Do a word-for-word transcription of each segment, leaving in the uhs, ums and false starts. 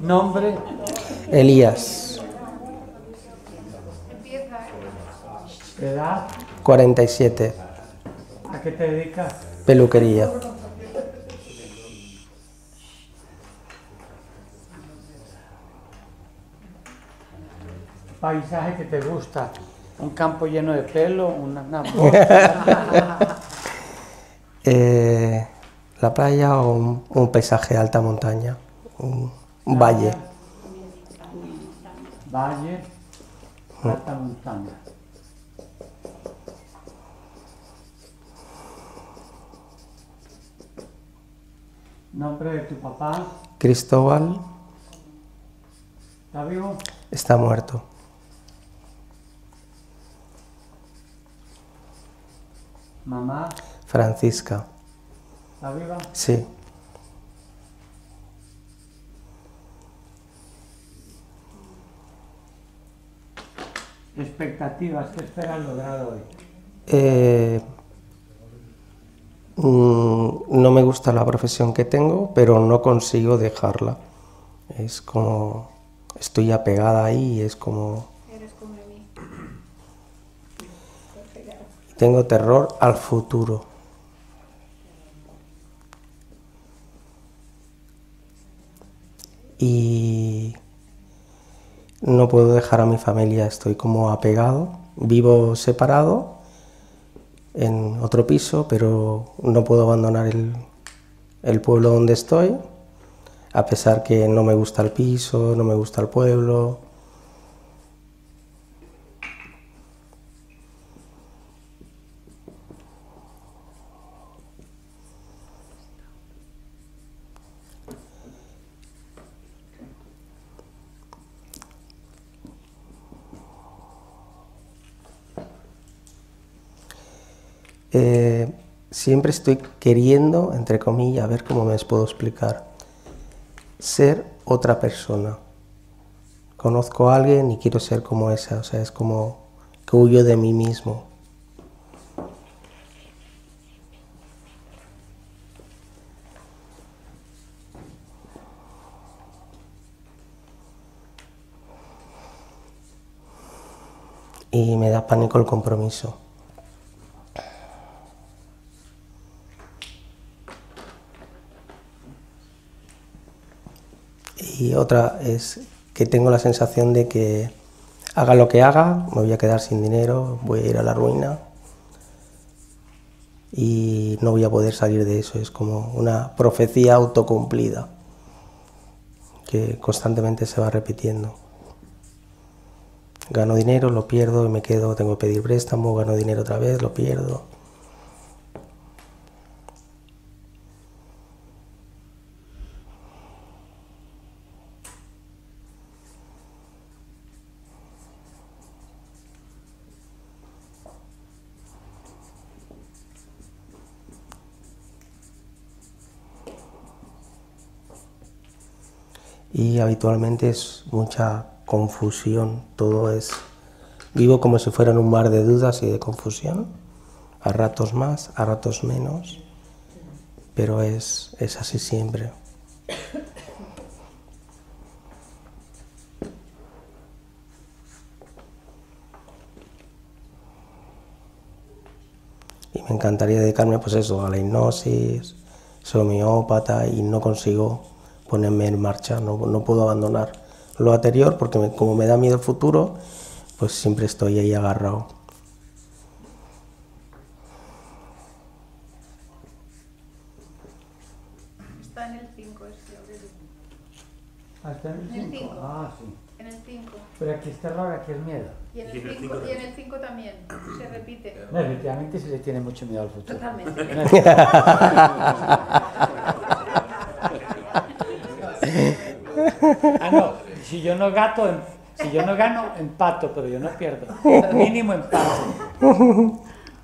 Nombre. Elías. Edad. cuarenta y siete. ¿A qué te dedicas? Peluquería. Paisaje que te gusta. Un campo lleno de pelo, una, una... eh, la playa o un, un paisaje de alta montaña, un, un valle. Valle, alta montaña. Nombre de tu papá. Cristóbal. ¿Está vivo? Está muerto. Mamá. Francisca. ¿Está viva? Sí. Expectativas, ¿qué esperas lograr hoy? Eh, mm, no me gusta la profesión que tengo, pero no consigo dejarla. Es como, estoy apegada ahí y es como... Eres como mí. Tengo terror al futuro. Y no puedo dejar a mi familia, estoy como apegado, vivo separado en otro piso, pero no puedo abandonar el, el pueblo donde estoy, a pesar que no me gusta el piso, no me gusta el pueblo. Eh, siempre estoy queriendo, entre comillas, a ver cómo me puedo explicar, ser otra persona. Conozco a alguien y quiero ser como esa, o sea, es como que huyo de mí mismo. Y me da pánico el compromiso. Y otra es que tengo la sensación de que haga lo que haga, me voy a quedar sin dinero, voy a ir a la ruina y no voy a poder salir de eso. Es como una profecía autocumplida que constantemente se va repitiendo. Gano dinero, lo pierdo y me quedo, tengo que pedir préstamo, gano dinero otra vez, lo pierdo. Y habitualmente es mucha confusión, todo es... Vivo como si fuera en un mar de dudas y de confusión, a ratos más, a ratos menos, pero es, es así siempre. Y me encantaría dedicarme pues eso, a la hipnosis, soy homeópata y no consigo ponerme en marcha, no, no puedo abandonar lo anterior porque me, como me da miedo el futuro, pues siempre estoy ahí agarrado. Está en el cinco este, Aurelio. ¿Hasta en el En el cinco? cinco. Ah, sí. En el cinco. Pero aquí está raro, aquí es miedo. Y en el cinco, y en el cinco también. Se repite. No, efectivamente se le tiene mucho miedo al futuro. Totalmente. Ah, no, si yo no gato, em- si yo no gano, empato, pero yo no pierdo. Mínimo empate.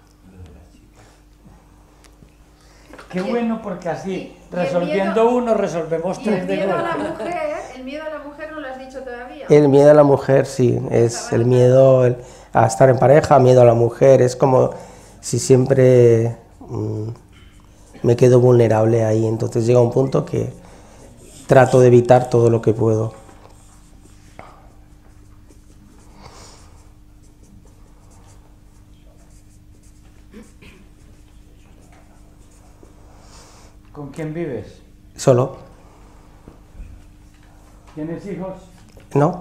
Qué bueno, porque así, resolviendo uno, resolvemos Y el tres de miedo a la golpe. mujer, el miedo a la mujer no lo has dicho todavía. El miedo a la mujer, sí, es el miedo el- a estar en pareja, miedo a la mujer, es como si siempre mm, me quedo vulnerable ahí, entonces llega un punto que trato de evitar todo lo que puedo. ¿Con quién vives? Solo. ¿Tienes hijos? No.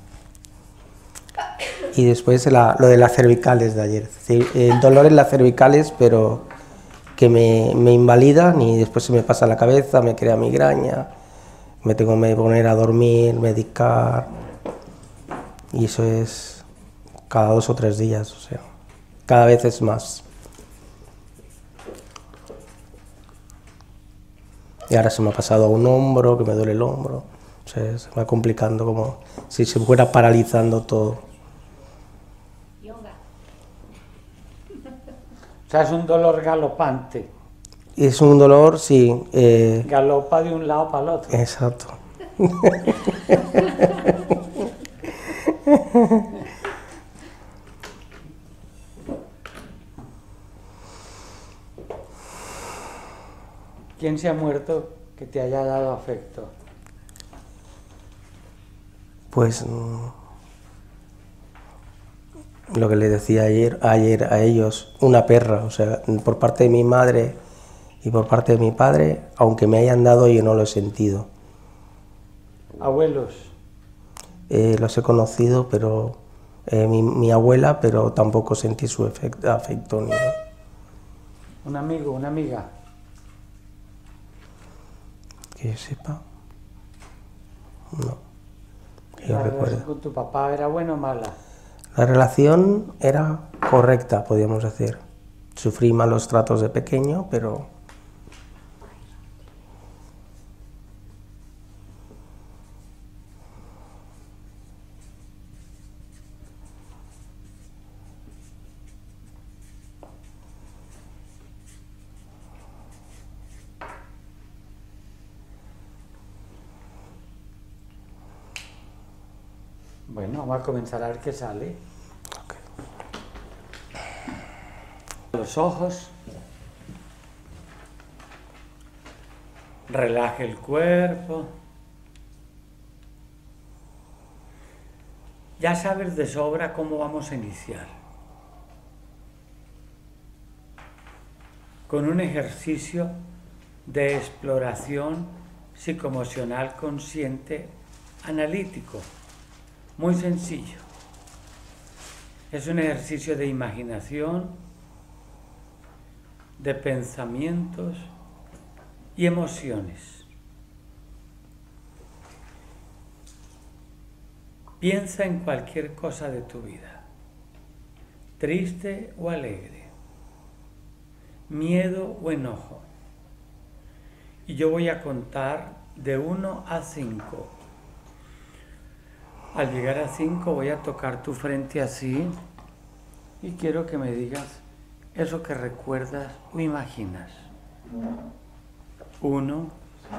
Y después la, lo de las cervicales de ayer. Es decir, el dolor en las cervicales, pero que me, me invalidan y después se me pasa la cabeza, me crea migraña, me tengo que poner a dormir, medicar. Y eso es cada dos o tres días, o sea, cada vez es más. Y ahora se me ha pasado a un hombro, que me duele el hombro. O sea, se va complicando como si se fuera paralizando todo. O sea, es un dolor galopante. Es un dolor, sí. Eh, Galopa de un lado para el otro. exacto. ¿Quién se ha muerto que te haya dado afecto? Pues mm, lo que les decía ayer, ayer a ellos, una perra, o sea, por parte de mi madre y por parte de mi padre, aunque me hayan dado, yo no lo he sentido. Abuelos. Eh, los he conocido, pero eh, mi, mi abuela, pero tampoco sentí su efecto, afecto. Ni, Un amigo, una amiga. que yo sepa, no, que yo ¿La relación recuerdo. con tu papá era buena o mala? La relación era correcta, podríamos decir. Sufrí malos tratos de pequeño, pero Bueno, vamos a comenzar a ver qué sale. okay. Los ojos. Relaje el cuerpo. Ya sabes de sobra cómo vamos a iniciar. Con un ejercicio de exploración psicoemocional consciente analítico. Muy sencillo. Es un ejercicio de imaginación, de pensamientos y emociones. Piensa en cualquier cosa de tu vida, triste o alegre, miedo o enojo. Y yo voy a contar de uno a cinco. Al llegar a cinco voy a tocar tu frente así y quiero que me digas eso que recuerdas o imaginas. Uno.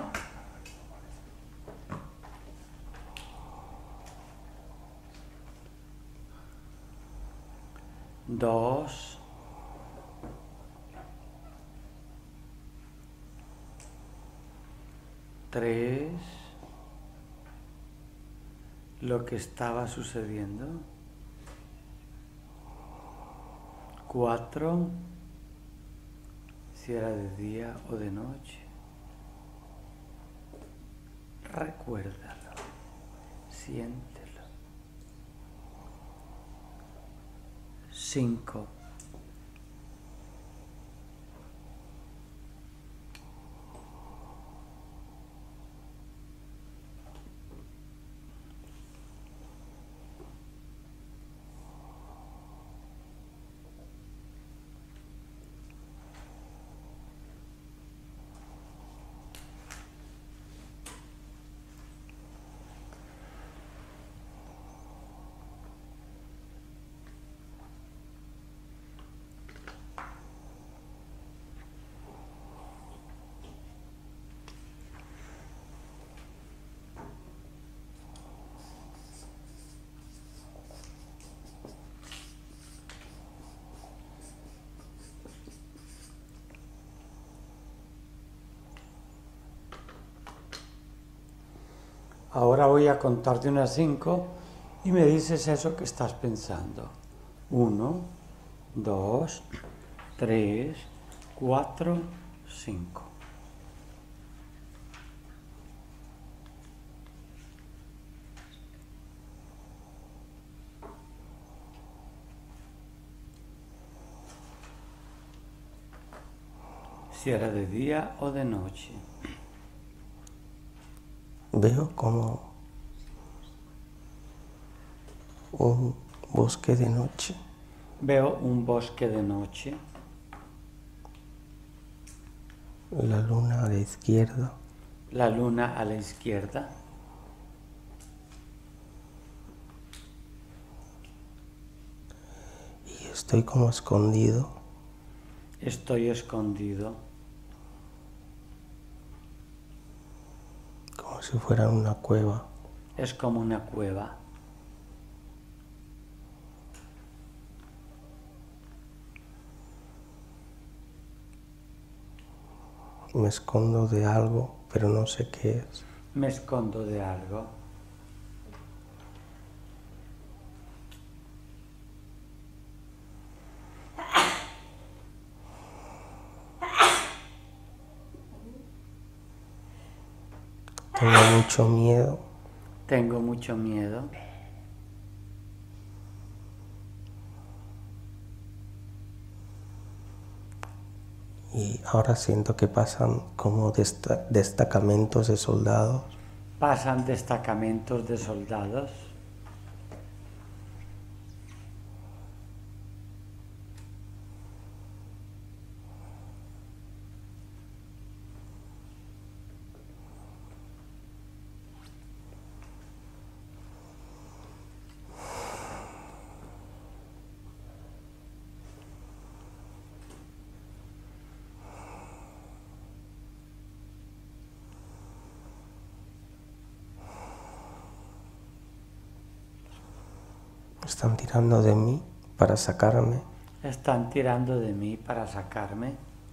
Dos. Tres. Lo que estaba sucediendo. Cuatro, si era de día o de noche. Recuérdalo, siéntelo. Cinco. Ahora voy a contar de unas cinco y me dices eso que estás pensando. Uno, dos, tres, cuatro, cinco. Si era de día o de noche. Veo como un bosque de noche. Veo un bosque de noche. La luna a la izquierda. La luna a la izquierda. Y estoy como escondido. Estoy escondido. Como si fuera una cueva. Es como una cueva. Me escondo de algo, pero no sé qué es. Me escondo de algo. Tengo mucho miedo. Tengo mucho miedo. Y ahora siento que pasan como desta- destacamentos de soldados. Pasan destacamentos de soldados. Están tirando de mí para sacarme. Están tirando de mí para sacarme.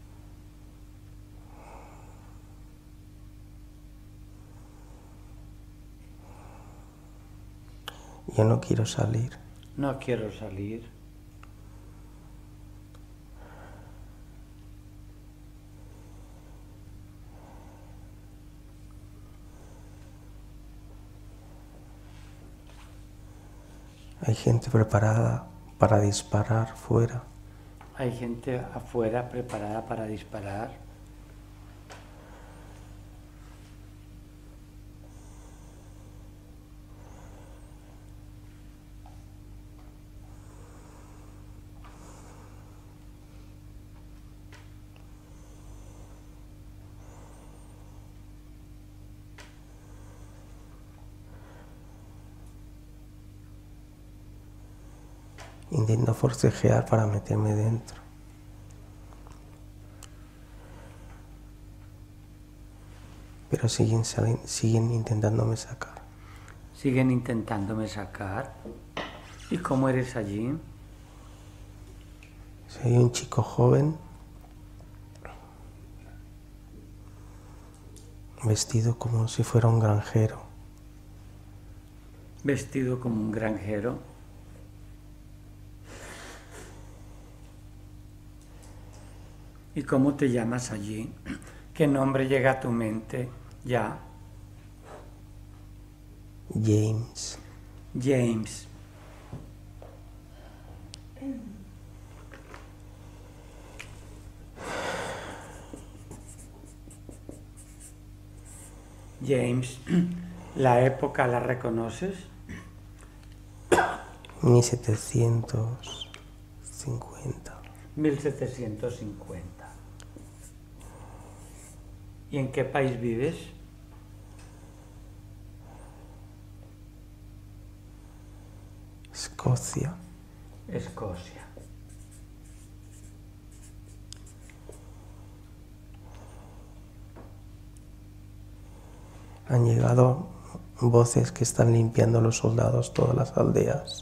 Yo no quiero salir. No quiero salir. Hay gente preparada para disparar fuera. Hay gente afuera preparada para disparar. Intento forcejear para meterme dentro. Pero siguen, salen- siguen intentándome sacar. Siguen intentándome sacar. ¿Y cómo eres allí? Soy un chico joven, vestido como si fuera un granjero. Vestido como un granjero. ¿Y cómo te llamas allí? ¿Qué nombre llega a tu mente ya? James. James. James, ¿la época la reconoces? mil setecientos cincuenta. mil setecientos cincuenta. ¿Y en qué país vives? Escocia. Escocia. Han llegado voces que están limpiando los soldados todas las aldeas.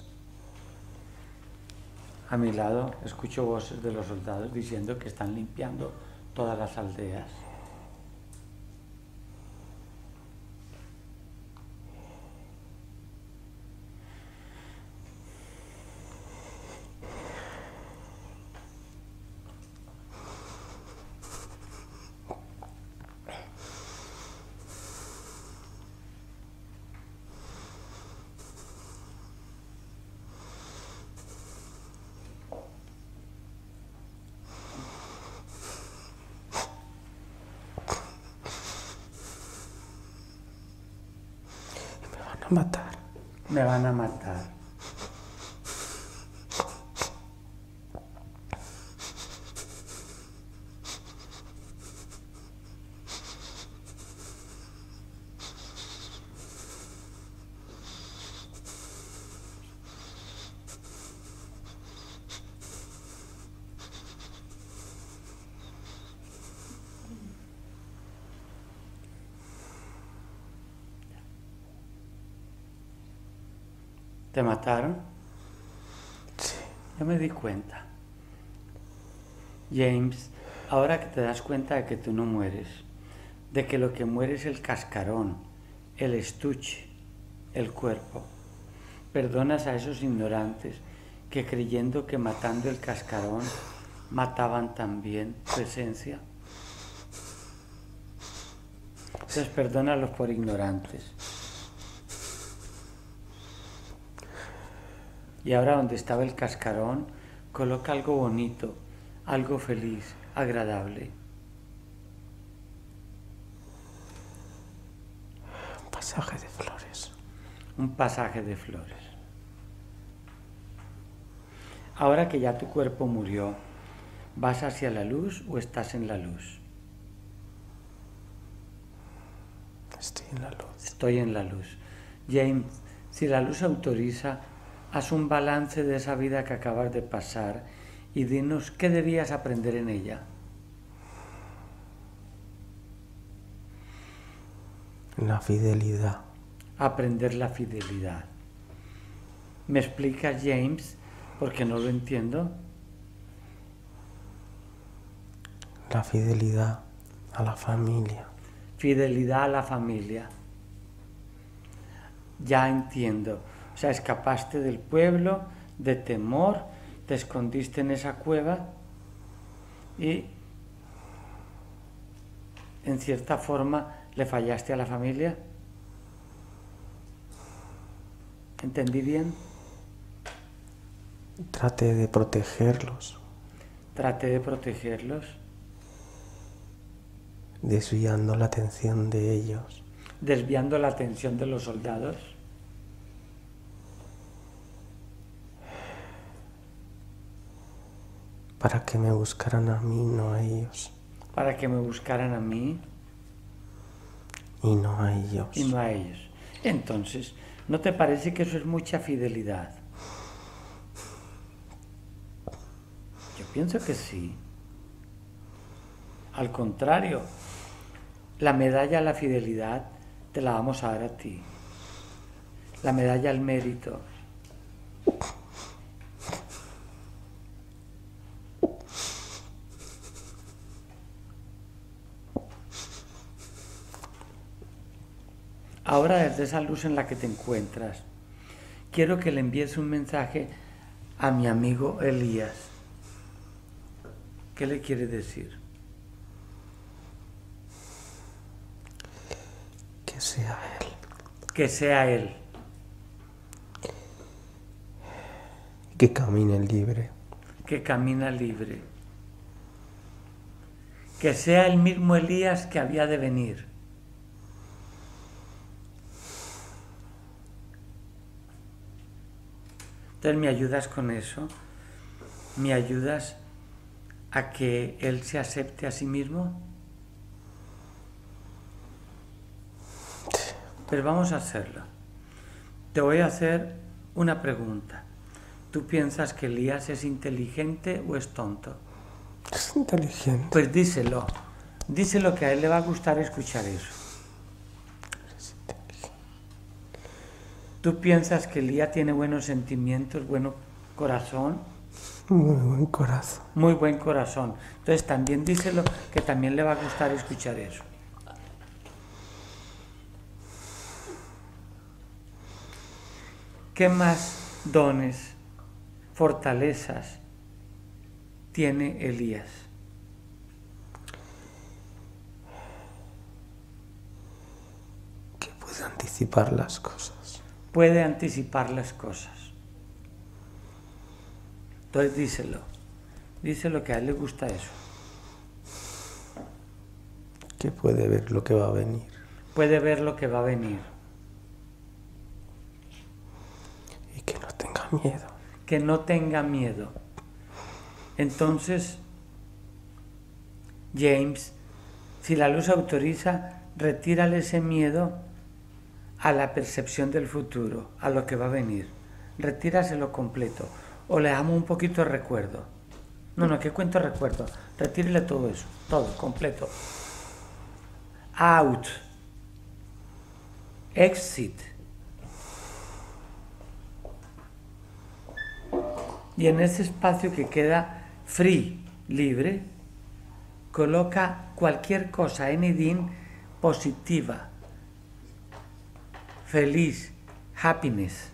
A mi lado escucho voces de los soldados diciendo que están limpiando todas las aldeas. matar. Me van a matar. ¿Te mataron? Sí. Yo me di cuenta. James, ahora que te das cuenta de que tú no mueres, de que lo que muere es el cascarón, el estuche, el cuerpo, perdonas a esos ignorantes que creyendo que matando el cascarón mataban también tu esencia. Entonces perdónalos por ignorantes. Y ahora donde estaba el cascarón, coloca algo bonito, algo feliz, agradable. Un pasaje de flores. Un pasaje de flores. Ahora que ya tu cuerpo murió, ¿vas hacia la luz o estás en la luz? Estoy en la luz. Estoy en la luz. James, si la luz autoriza, haz un balance de esa vida que acabas de pasar y dinos qué debías aprender en ella. La fidelidad. Aprender la fidelidad. ¿Me explicas, James? Porque no lo entiendo. La fidelidad a la familia. Fidelidad a la familia. Ya entiendo. O sea, escapaste del pueblo, de temor, te escondiste en esa cueva y, en cierta forma, le fallaste a la familia. ¿Entendí bien? Trate de protegerlos. Traté de protegerlos. Desviando la atención de ellos. Desviando la atención de los soldados. Para que me buscaran a mí, no a ellos. Para que me buscaran a mí. Y no a ellos. Y no a ellos. Entonces, ¿no te parece que eso es mucha fidelidad? Yo pienso que sí. Al contrario, la medalla a la fidelidad te la vamos a dar a ti. La medalla al mérito. Ahora, desde esa luz en la que te encuentras, quiero que le envíes un mensaje a mi amigo Elías. ¿Qué le quiere decir? Que sea él. Que sea él. Que camine libre. Que camina libre. Que sea el mismo Elías que había de venir. Entonces, ¿me ayudas con eso? ¿Me ayudas a que él se acepte a sí mismo? Pero vamos a hacerlo. Te voy a hacer una pregunta. ¿Tú piensas que Elías es inteligente o es tonto? Es inteligente. Pues díselo. Díselo, que a él le va a gustar escuchar eso. Es inteligente. ¿Tú piensas que Elías tiene buenos sentimientos, buen corazón? Muy buen corazón. Muy buen corazón. Entonces también díselo, que también le va a gustar escuchar eso. ¿Qué más dones, fortalezas tiene Elías? Que puede anticipar las cosas. Puede anticipar las cosas. Entonces díselo. Díselo, que a él le gusta eso. Que puede ver lo que va a venir. Puede ver lo que va a venir. miedo. Que no tenga miedo. Entonces, James, si la luz autoriza, retírale ese miedo a la percepción del futuro, a lo que va a venir. Retíraselo completo. O le damos un poquito de recuerdo. No, no, ¿qué cuento de recuerdo? Retírele todo eso, todo, completo. Out. Exit. Y en ese espacio que queda free, libre, coloca cualquier cosa, anything positiva, feliz, happiness.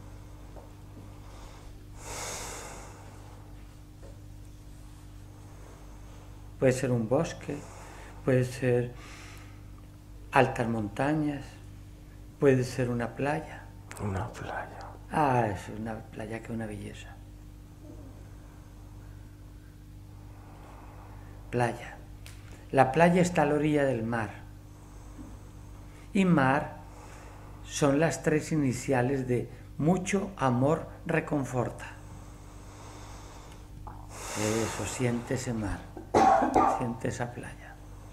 Puede ser un bosque, puede ser altas montañas, puede ser una playa. Una playa. Ah, es una playa que es una belleza. Playa. La playa está a la orilla del mar. Y mar son las tres iniciales de mucho amor reconforta. Eso, siente ese mar, siente esa playa.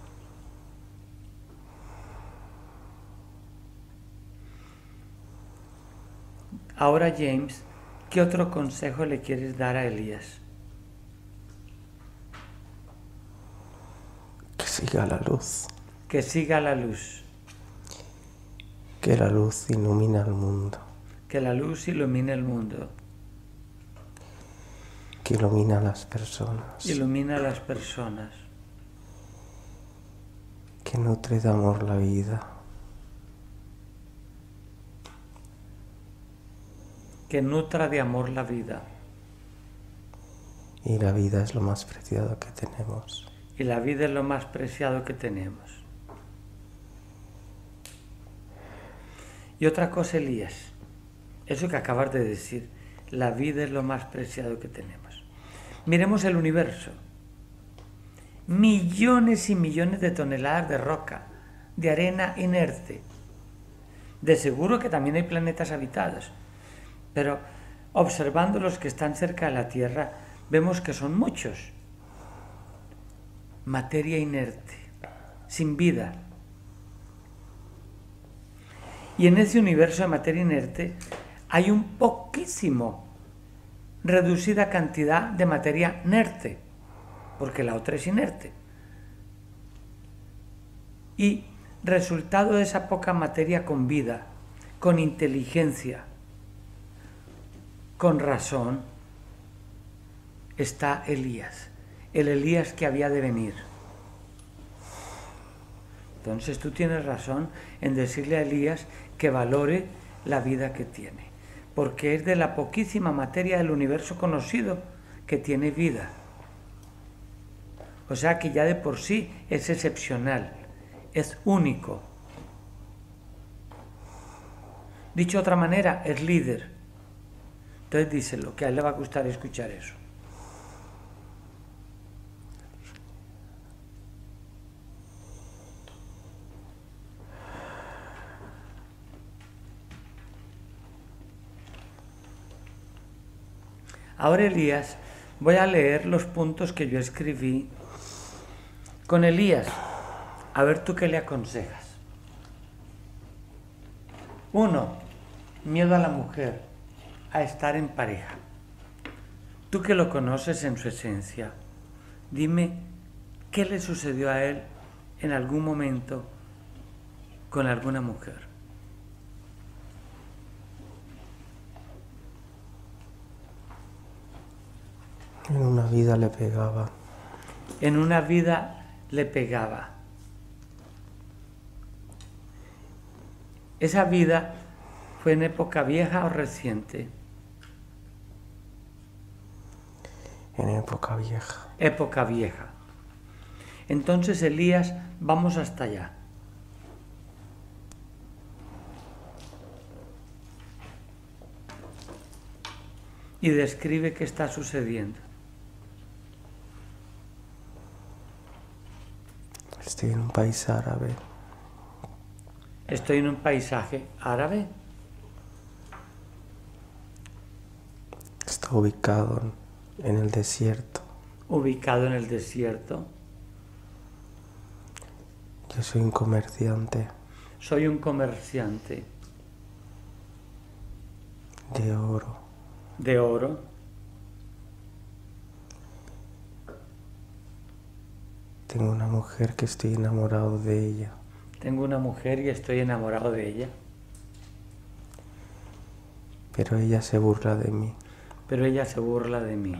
Ahora, James, ¿qué otro consejo le quieres dar a Elías? Que siga la luz. Que siga la luz. Que la luz ilumina el mundo. Que la luz ilumine el mundo. Que ilumina a las personas. Ilumina a las personas. Que nutre de amor la vida. Que nutra de amor la vida. Y la vida es lo más preciado que tenemos. Y la vida es lo más preciado que tenemos. Y otra cosa, Elías, eso que acabas de decir, la vida es lo más preciado que tenemos. Miremos el universo. Millones y millones de toneladas de roca, de arena inerte. De seguro que también hay planetas habitados, pero observando los que están cerca de la Tierra, vemos que son muchos. Materia inerte, sin vida. Y en ese universo de materia inerte hay un poquísimo, reducida cantidad de materia inerte, porque la otra es inerte. Y resultado de esa poca materia con vida, con inteligencia, con razón, está Elías, el Elías que había de venir. Entonces tú tienes razón en decirle a Elías que valore la vida que tiene, porque es de la poquísima materia del universo conocido que tiene vida. O sea que ya de por sí es excepcional, es único. Dicho de otra manera, es líder. Entonces díselo, que a él le va a gustar escuchar eso. Ahora, Elías, voy a leer los puntos que yo escribí con Elías. A ver tú qué le aconsejas. Uno, miedo a la mujer, a estar en pareja. Tú que lo conoces en su esencia, dime qué le sucedió a él en algún momento con alguna mujer. En una vida le pegaba. En una vida le pegaba. ¿Esa vida fue en época vieja o reciente? En época vieja. Época vieja. Entonces, Elías, vamos hasta allá. Y describe qué está sucediendo. Estoy en un país árabe. Estoy en un paisaje árabe. ubicado en el desierto. Ubicado en el desierto. Yo soy un comerciante. Soy un comerciante. De oro. De oro. Tengo una mujer que estoy enamorado de ella. Tengo una mujer y estoy enamorado de ella. Pero ella se burla de mí. Pero ella se burla de mí.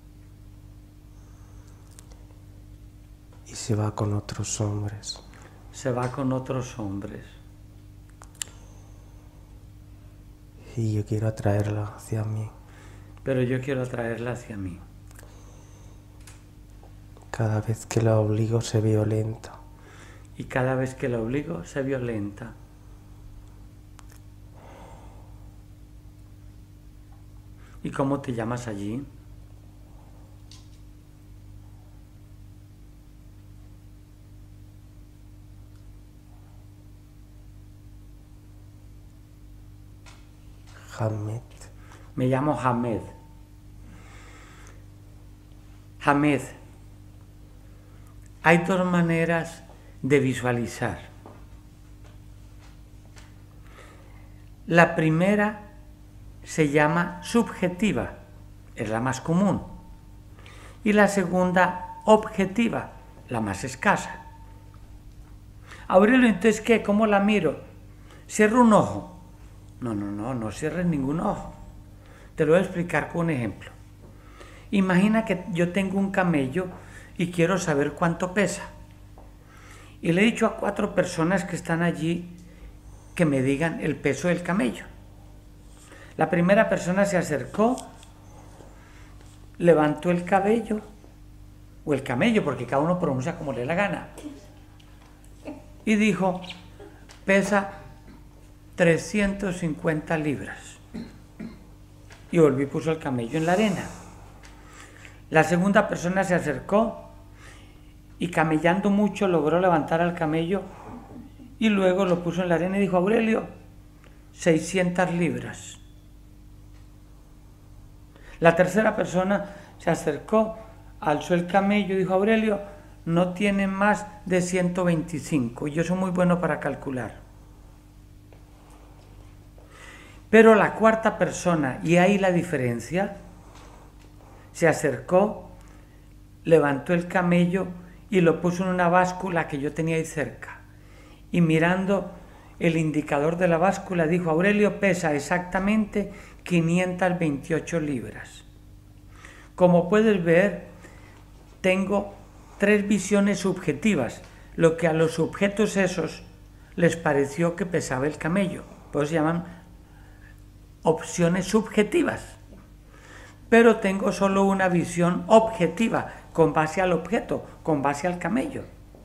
Y se va con otros hombres. Se va con otros hombres. Y yo quiero atraerla hacia mí. Pero yo quiero atraerla hacia mí. Cada vez que la obligo se violenta. Y cada vez que la obligo se violenta. ¿Y cómo te llamas allí? Hamed. Me llamo Hamed. Hamed, hay dos maneras de visualizar. La primera se llama subjetiva, es la más común. Y la segunda, objetiva, la más escasa. Aurelio, entonces, ¿qué? ¿Cómo la miro? ¿Cierro un ojo? No, no, no, no cierres ningún ojo. Te lo voy a explicar con un ejemplo. Imagina que yo tengo un camello y quiero saber cuánto pesa. Y le he dicho a cuatro personas que están allí que me digan el peso del camello. La primera persona se acercó, levantó el cabello, o el camello, porque cada uno pronuncia como le dé la gana, y dijo, pesa trescientas cincuenta libras. Y volví y puso el camello en la arena. La segunda persona se acercó y camellando mucho logró levantar al camello y luego lo puso en la arena y dijo, Aurelio, seiscientas libras. La tercera persona se acercó, alzó el camello y dijo, Aurelio, no tiene más de ciento veinticinco. Y yo soy muy bueno para calcular. Pero la cuarta persona, y ahí la diferencia, se acercó, levantó el camello y lo puso en una báscula que yo tenía ahí cerca. Y mirando el indicador de la báscula dijo, Aurelio pesa exactamente quinientas veintiocho libras. Como puedes ver, tengo tres visiones subjetivas, lo que a los sujetos esos les pareció que pesaba el camello. Por eso se llaman opciones subjetivas. Pero tengo solo una visión objetiva, con base al objeto, con base al camello.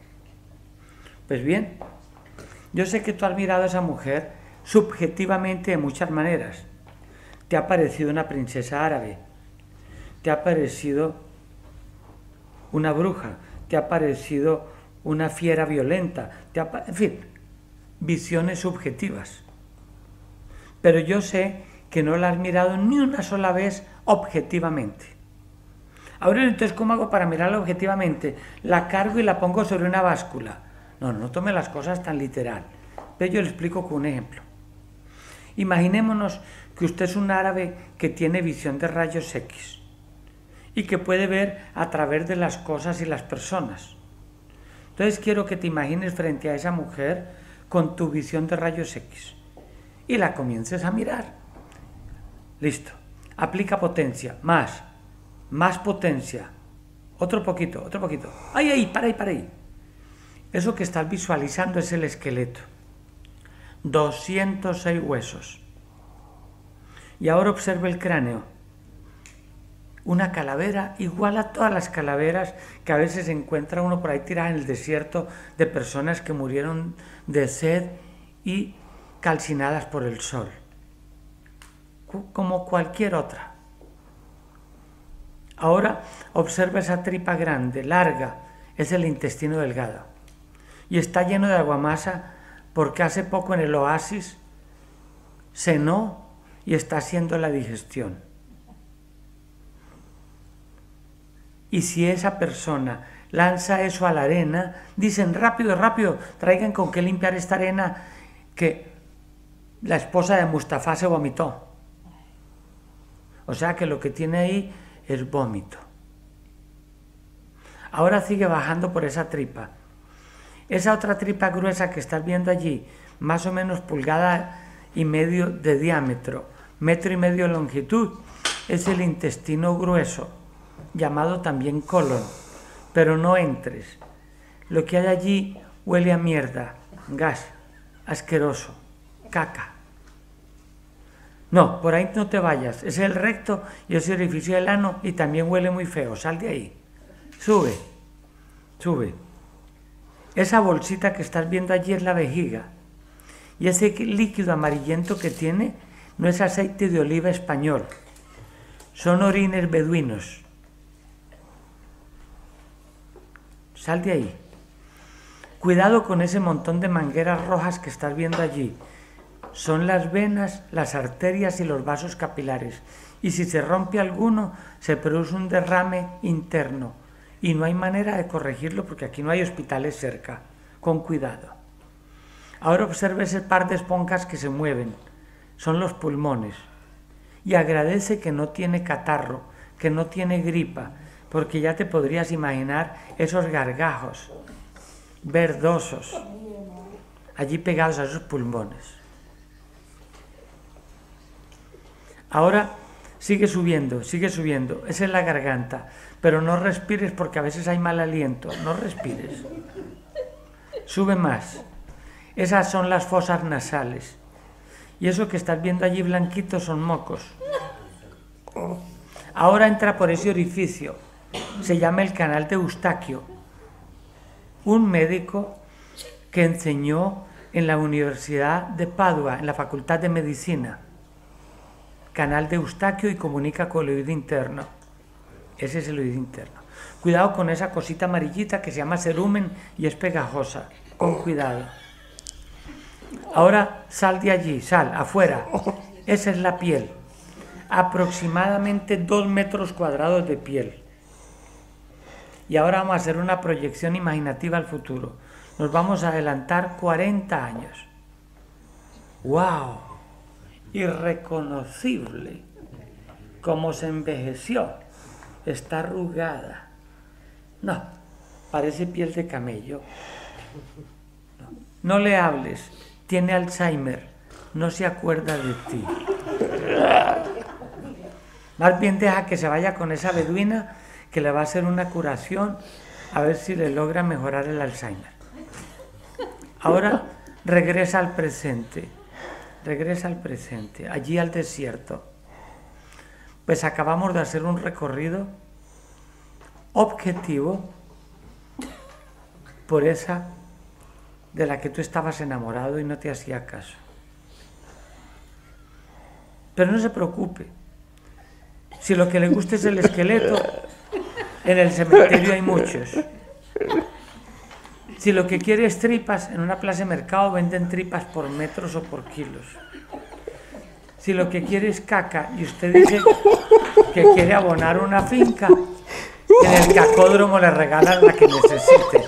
Pues bien, yo sé que tú has mirado a esa mujer subjetivamente de muchas maneras. Te ha parecido una princesa árabe, te ha parecido una bruja, te ha parecido una fiera violenta, te ha, en fin, visiones subjetivas. Pero yo sé que no la has mirado ni una sola vez objetivamente. Aurelio, entonces, ¿cómo hago para mirarla objetivamente? La cargo y la pongo sobre una báscula. No, no tome las cosas tan literal. Pero yo le explico con un ejemplo. Imaginémonos que usted es un árabe que tiene visión de rayos X y que puede ver a través de las cosas y las personas. Entonces quiero que te imagines frente a esa mujer con tu visión de rayos X y la comiences a mirar. Listo. Aplica potencia. Más. Más potencia. Otro poquito, otro poquito. ¡Ay, ay! Para ahí, para ahí. Eso que estás visualizando es el esqueleto. doscientos seis huesos. Y ahora observa el cráneo. Una calavera igual a todas las calaveras que a veces encuentra uno por ahí tiradas en el desierto de personas que murieron de sed y calcinadas por el sol. Como cualquier otra. Ahora observa esa tripa grande, larga, es el intestino delgado. Y está lleno de aguamasa porque hace poco en el oasis cenó y está haciendo la digestión. Y si esa persona lanza eso a la arena, dicen rápido, rápido, traigan con qué limpiar esta arena que la esposa de Mustafa se vomitó. O sea que lo que tiene ahí es vómito. Ahora sigue bajando por esa tripa. Esa otra tripa gruesa que estás viendo allí, más o menos pulgada y medio de diámetro, metro y medio de longitud, es el intestino grueso, llamado también colon. Pero no entres. Lo que hay allí huele a mierda, gas, asqueroso, caca. No, por ahí no te vayas. Es el recto y ese orificio del ano y también huele muy feo. Sal de ahí. Sube, sube. Esa bolsita que estás viendo allí es la vejiga. Y ese líquido amarillento que tiene no es aceite de oliva español. Son orines beduinos. Sal de ahí. Cuidado con ese montón de mangueras rojas que estás viendo allí. Son las venas, las arterias y los vasos capilares. Y si se rompe alguno, se produce un derrame interno. Y no hay manera de corregirlo porque aquí no hay hospitales cerca. Con cuidado. Ahora observe ese par de esponjas que se mueven. Son los pulmones. Y agradece que no tiene catarro, que no tiene gripa, porque ya te podrías imaginar esos gargajos verdosos allí pegados a esos pulmones. Ahora sigue subiendo, sigue subiendo. Esa es la garganta, pero no respires porque a veces hay mal aliento. No respires. Sube más. Esas son las fosas nasales. Y eso que estás viendo allí blanquito son mocos. Ahora entra por ese orificio. Se llama el canal de Eustaquio. Un médico que enseñó en la Universidad de Padua, en la Facultad de Medicina. Canal de Eustaquio y comunica con el oído interno. Ese es el oído interno. Cuidado con esa cosita amarillita que se llama cerumen y es pegajosa. Con cuidado. Ahora sal de allí, sal, afuera. Esa es la piel. Aproximadamente dos metros cuadrados de piel. Y ahora vamos a hacer una proyección imaginativa al futuro. Nos vamos a adelantar cuarenta años. ¡Wow! Irreconocible. Cómo se envejeció. Está arrugada. No, parece piel de camello. No, no le hables. Tiene Alzheimer. No se acuerda de ti. Más bien deja que se vaya con esa beduina que le va a hacer una curación a ver si le logra mejorar el Alzheimer. Ahora regresa al presente. Regresa al presente, allí al desierto. Pues acabamos de hacer un recorrido objetivo por esa de la que tú estabas enamorado y no te hacía caso. Pero no se preocupe. Si lo que le gusta es el esqueleto, en el cementerio hay muchos. Si lo que quiere es tripas, en una plaza de mercado venden tripas por metros o por kilos. Si lo que quiere es caca y usted dice que quiere abonar una finca, en el cacódromo le regalan la que necesite.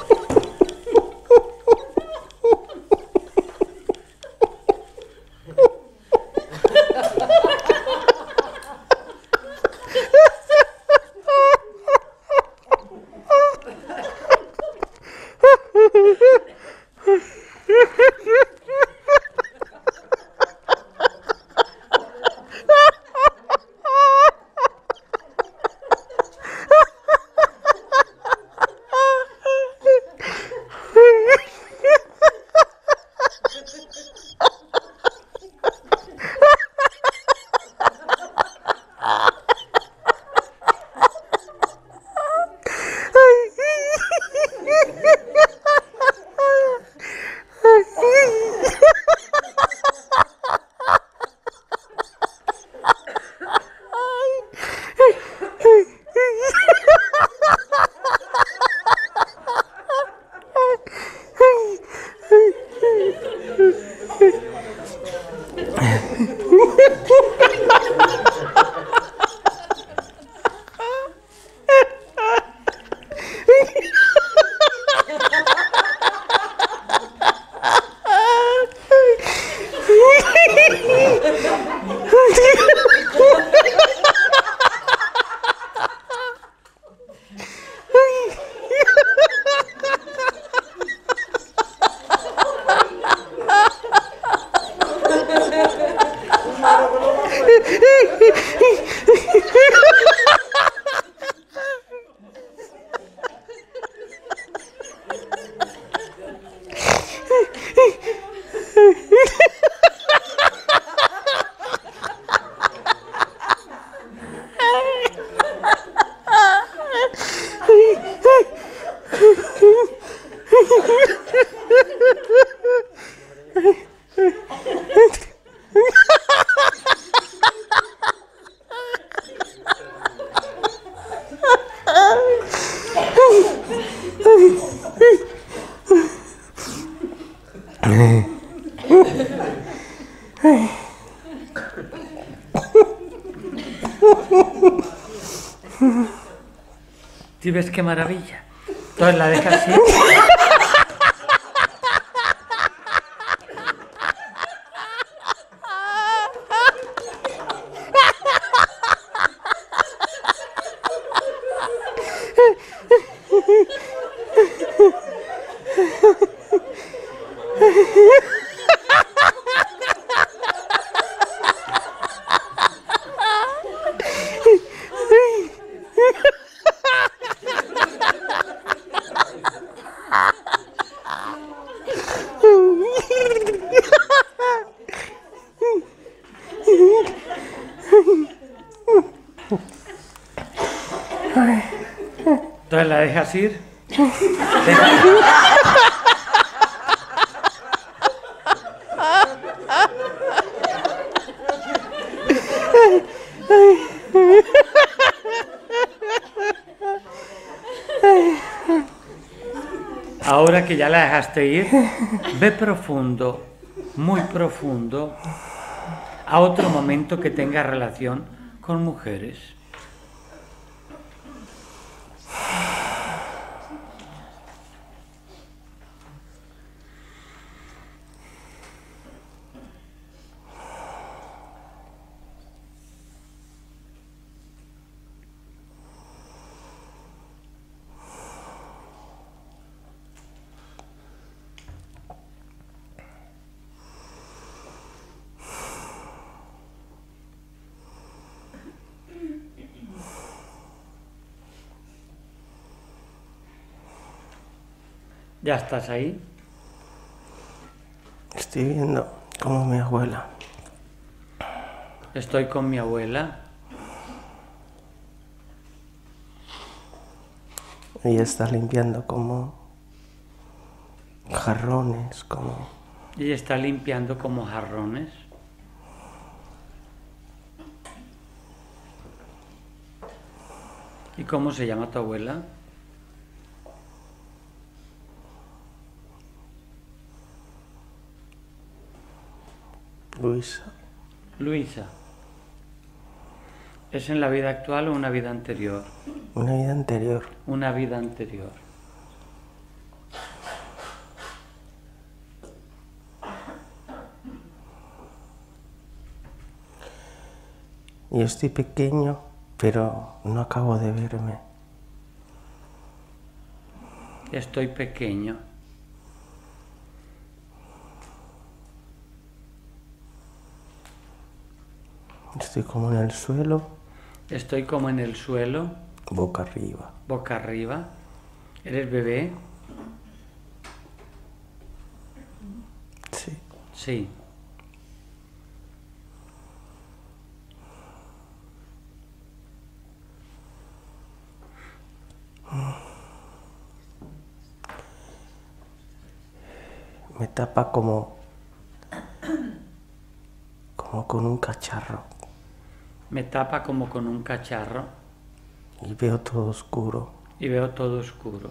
¿Sí ves qué maravilla? Entonces la dejas así. Entonces la dejas ir. Deja- Ahora que ya la dejaste ir, ve profundo, muy profundo, a otro momento que tenga relación con mujeres. ¿Ya estás ahí? Estoy viendo como mi abuela. Estoy con mi abuela. Ella está limpiando como jarrones, como... Y está limpiando como jarrones. ¿Y cómo se llama tu abuela? Luisa. Luisa. ¿Es en la vida actual o una vida anterior? Una vida anterior. Una vida anterior. Yo estoy pequeño, pero no acabo de verme. Estoy pequeño. Estoy como en el suelo, Estoy como en el suelo, boca arriba. boca arriba. ¿Eres bebé? Sí. Sí. Me tapa como... como con un cacharro. Me tapa como con un cacharro Y veo todo oscuro. y veo todo oscuro.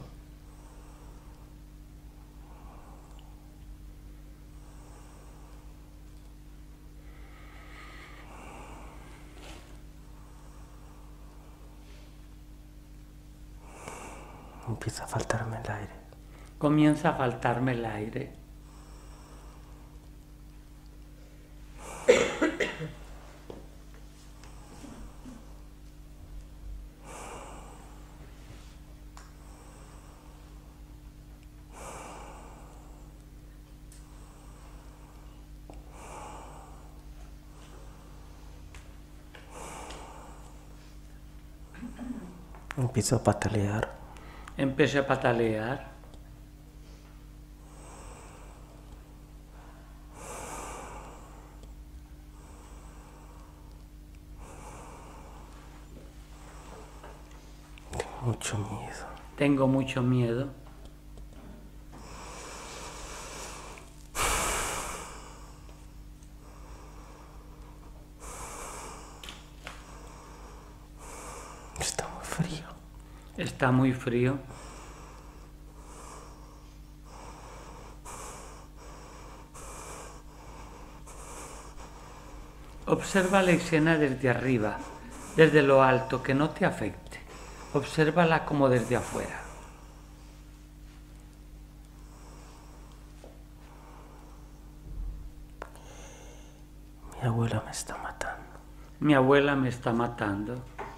Empieza a faltarme el aire. Comienza a faltarme el aire. Empiezo a patalear. Empecé a patalear. Tengo mucho miedo. Tengo mucho miedo. Está muy frío. Está muy frío. Observa la escena desde arriba, desde lo alto, que no te afecte. Obsérvala como desde afuera. Mi abuela me está matando. Mi abuela me está matando.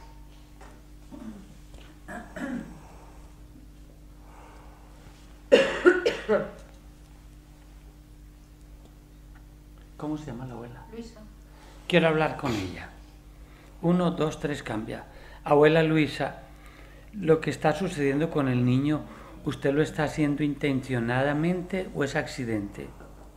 ¿Cómo se llama la abuela? Luisa. Quiero hablar con ella. Uno, dos, tres, cambia. Abuela Luisa, lo que está sucediendo con el niño, ¿usted lo está haciendo intencionadamente o es accidente?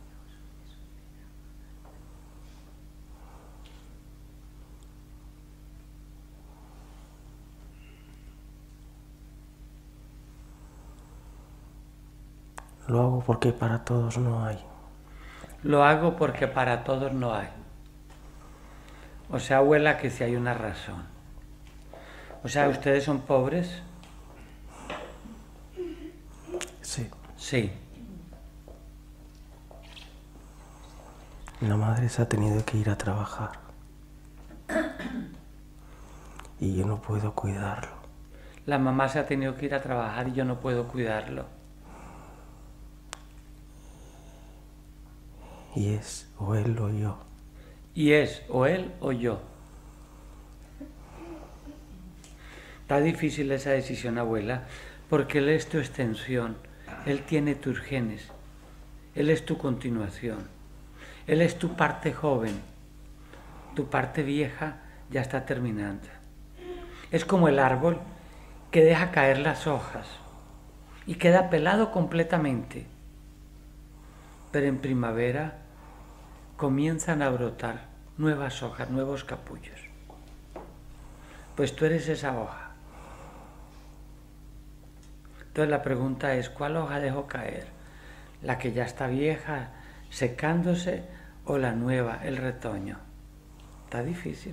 Lo hago porque para todos no hay. Lo hago porque para todos no hay. O sea, abuela, que si hay una razón. O sea, ¿ustedes son pobres? Sí. Sí. La madre se ha tenido que ir a trabajar. Y yo no puedo cuidarlo. La mamá se ha tenido que ir a trabajar y yo no puedo cuidarlo. Y es o él o yo. Y es o él o yo. Está difícil esa decisión, abuela, porque él es tu extensión, él tiene tus genes, él es tu continuación, él es tu parte joven, tu parte vieja ya está terminando. Es como el árbol que deja caer las hojas y queda pelado completamente, pero en primavera comienzan a brotar nuevas hojas, nuevos capullos. Pues tú eres esa hoja. Entonces la pregunta es, ¿cuál hoja dejo caer? ¿La que ya está vieja, secándose, o la nueva, el retoño? Está difícil.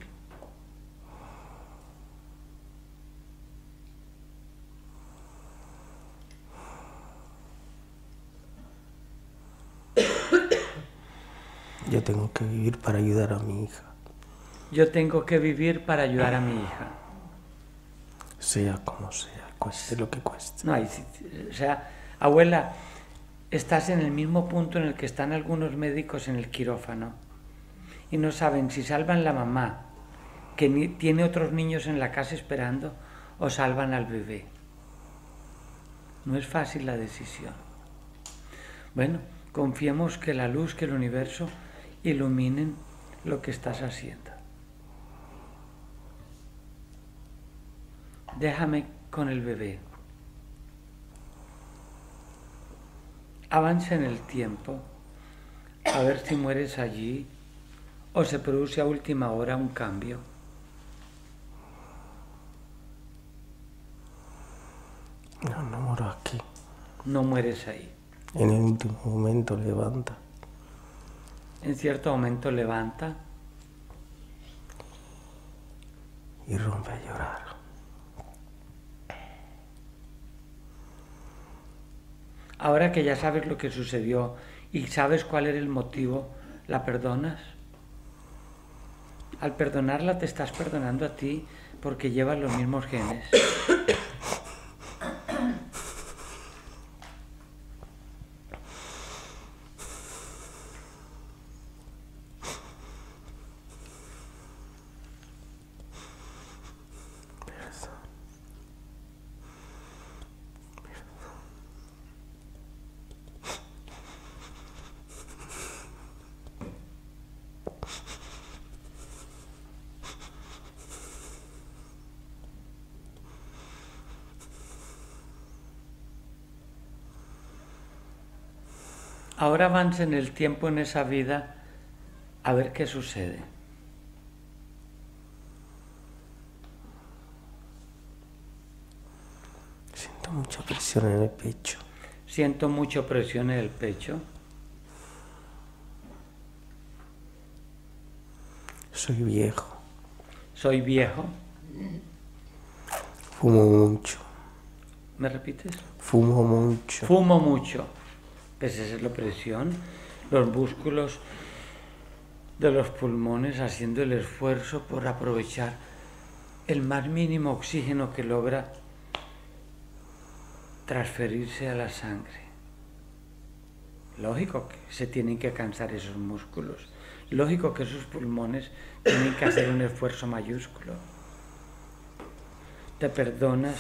Yo tengo que vivir para ayudar a mi hija. Yo tengo que vivir para ayudar a mi hija. Sea como sea, cueste lo que cueste. No hay, o sea, abuela, estás en el mismo punto en el que están algunos médicos en el quirófano y no saben si salvan la mamá, que ni, tiene otros niños en la casa esperando, o salvan al bebé. No es fácil la decisión. Bueno, confiemos que la luz, que el universo iluminen lo que estás haciendo. Déjame con el bebé. Avanza en el tiempo, a ver si mueres allí o se produce a última hora un cambio. No, no muero aquí. No mueres ahí. En el último momento levanta. En cierto momento levanta y rompe a llorar. Ahora que ya sabes lo que sucedió y sabes cuál era el motivo, ¿la perdonas? Al perdonarla te estás perdonando a ti porque llevas los mismos genes. Ahora avanza en el tiempo, en esa vida, a ver qué sucede. Siento mucha presión en el pecho. Siento mucha presión en el pecho. Soy viejo. Soy viejo. Fumo mucho. ¿Me repites? Fumo mucho. Fumo mucho. Pues esa es la presión. Los músculos de los pulmones haciendo el esfuerzo por aprovechar el más mínimo oxígeno que logra transferirse a la sangre. Lógico que se tienen que cansar esos músculos, lógico que esos pulmones tienen que hacer un esfuerzo mayúsculo. Te perdonas